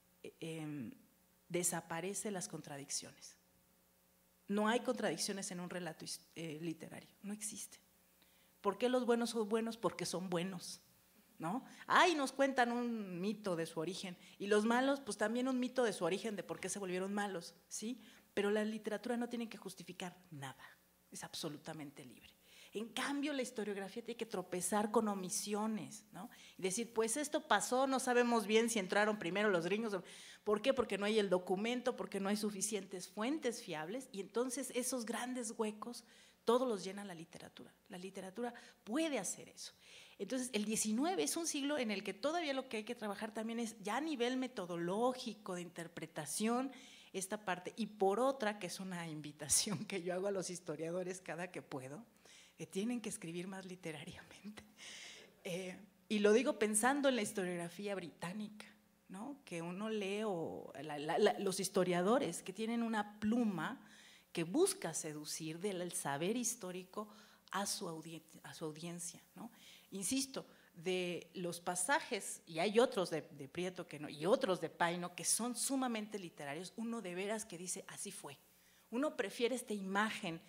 desaparecen las contradicciones. No hay contradicciones en un relato literario, no existen. ¿Por qué los buenos son buenos? Porque son buenos, ¿no? Ay, nos cuentan un mito de su origen, y los malos, pues también un mito de su origen, de por qué se volvieron malos, ¿sí? Pero la literatura no tiene que justificar nada, es absolutamente libre. En cambio, la historiografía tiene que tropezar con omisiones, ¿no? Y decir, pues esto pasó, no sabemos bien si entraron primero los gringos. ¿Por qué? Porque no hay el documento, porque no hay suficientes fuentes fiables, y entonces esos grandes huecos todos los llena la literatura. La literatura puede hacer eso. Entonces, el 19 es un siglo en el que todavía lo que hay que trabajar también es ya a nivel metodológico, de interpretación, esta parte. Y por otra, que es una invitación que yo hago a los historiadores cada que puedo, que tienen que escribir más literariamente. Y lo digo pensando en la historiografía británica, ¿no? Que uno lee, los historiadores que tienen una pluma que busca seducir del saber histórico a su audiencia, ¿no? Insisto, de los pasajes, y hay otros de Prieto que no, y otros de Paino que son sumamente literarios, uno de veras que dice, así fue. Uno prefiere esta imagen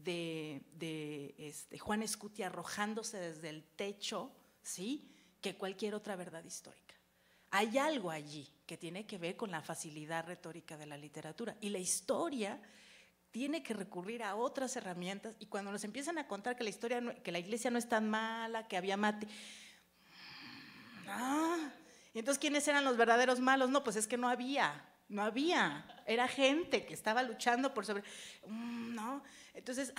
de Juan Escutia arrojándose desde el techo, ¿sí?, que cualquier otra verdad histórica. Hay algo allí que tiene que ver con la facilidad retórica de la literatura, y la historia tiene que recurrir a otras herramientas, y cuando nos empiezan a contar que la iglesia no es tan mala, que había mate, y entonces ¿quiénes eran los verdaderos malos? No, pues es que no había, era gente que estaba luchando por sobre, no, entonces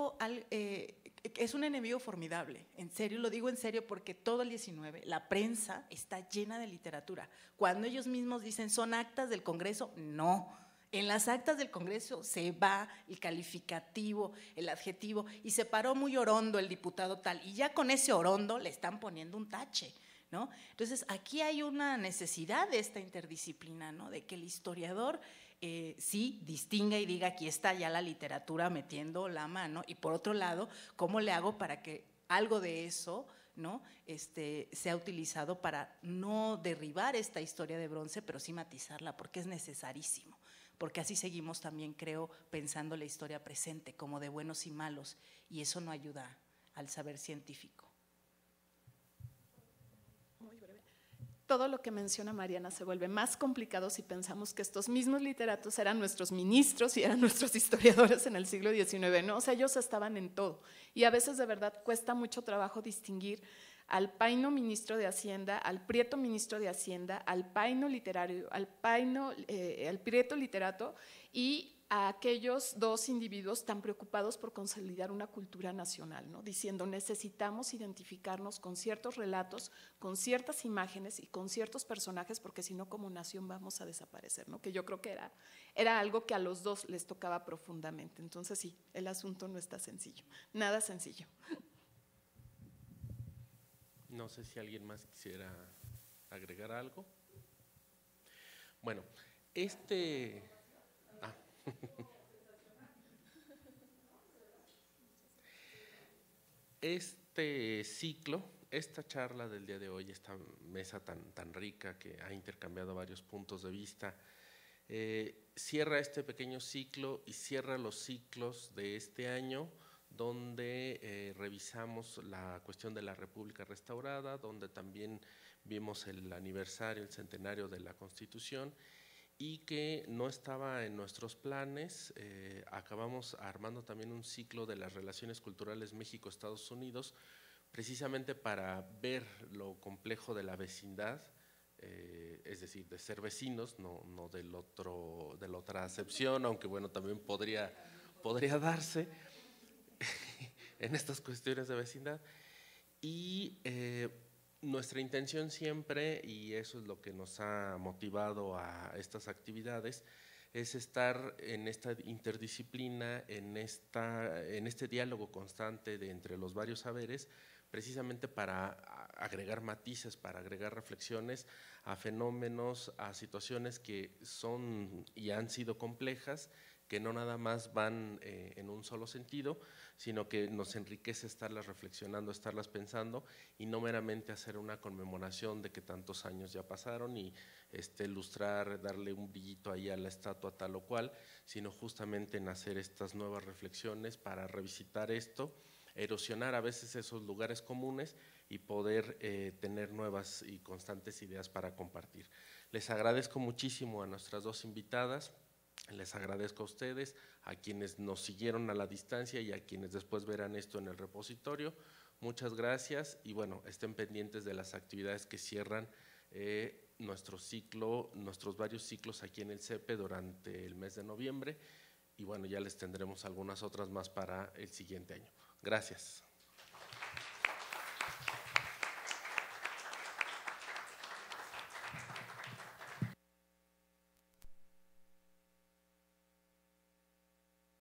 es un enemigo formidable, en serio, lo digo en serio, porque todo el 19, la prensa está llena de literatura. Cuando ellos mismos dicen son actas del Congreso, no. En las actas del Congreso se va el calificativo, el adjetivo, y se paró muy orondo el diputado tal, y ya con ese orondo le están poniendo un tache, ¿no? Entonces, aquí hay una necesidad de esta interdisciplina, ¿no? De que el historiador sí distinga y diga, aquí está ya la literatura metiendo la mano, y por otro lado, ¿cómo le hago para que algo de eso, ¿no?, sea utilizado para no derribar esta historia de bronce, pero sí matizarla, porque es necesarísimo? Porque así seguimos también, creo, pensando la historia presente como de buenos y malos, y eso no ayuda al saber científico. Muy breve. Todo lo que menciona Mariana se vuelve más complicado si pensamos que estos mismos literatos eran nuestros ministros y eran nuestros historiadores en el siglo XIX, ¿no? O sea, ellos estaban en todo, y a veces de verdad cuesta mucho trabajo distinguir al Paino ministro de Hacienda, al Prieto ministro de Hacienda, al Paino literario, al Prieto literato, y a aquellos dos individuos tan preocupados por consolidar una cultura nacional, ¿no? Diciendo, necesitamos identificarnos con ciertos relatos, con ciertas imágenes y con ciertos personajes, porque si no, como nación vamos a desaparecer, ¿no? Que yo creo que era algo que a los dos les tocaba profundamente. Entonces sí, el asunto no está sencillo, nada sencillo. No sé si alguien más quisiera agregar algo. Bueno, este ciclo, esta charla del día de hoy, esta mesa tan rica que ha intercambiado varios puntos de vista, cierra este pequeño ciclo y cierra los ciclos de este año, donde revisamos la cuestión de la República restaurada, donde también vimos el aniversario, el centenario de la Constitución, y que no estaba en nuestros planes. Acabamos armando también un ciclo de las relaciones culturales México-Estados Unidos, precisamente para ver lo complejo de la vecindad, es decir, de ser vecinos, no de la otra acepción, aunque bueno, también podría darse en estas cuestiones de vecindad. Y nuestra intención siempre, y eso es lo que nos ha motivado a estas actividades, es estar en esta interdisciplina, en este diálogo constante entre los varios saberes, precisamente para agregar matices, para agregar reflexiones a fenómenos, a situaciones que son y han sido complejas, que no nada más van en un solo sentido, sino que nos enriquece estarlas reflexionando, estarlas pensando, y no meramente hacer una conmemoración de que tantos años ya pasaron y ilustrar, darle un brillito ahí a la estatua tal o cual, sino justamente en hacer estas nuevas reflexiones para revisitar esto, erosionar a veces esos lugares comunes y poder tener nuevas y constantes ideas para compartir. Les agradezco muchísimo a nuestras dos invitadas. Les agradezco a ustedes, a quienes nos siguieron a la distancia y a quienes después verán esto en el repositorio. Muchas gracias y bueno, estén pendientes de las actividades que cierran nuestros varios ciclos aquí en el CEPE durante el mes de noviembre, y bueno, ya les tendremos algunas otras más para el siguiente año. Gracias.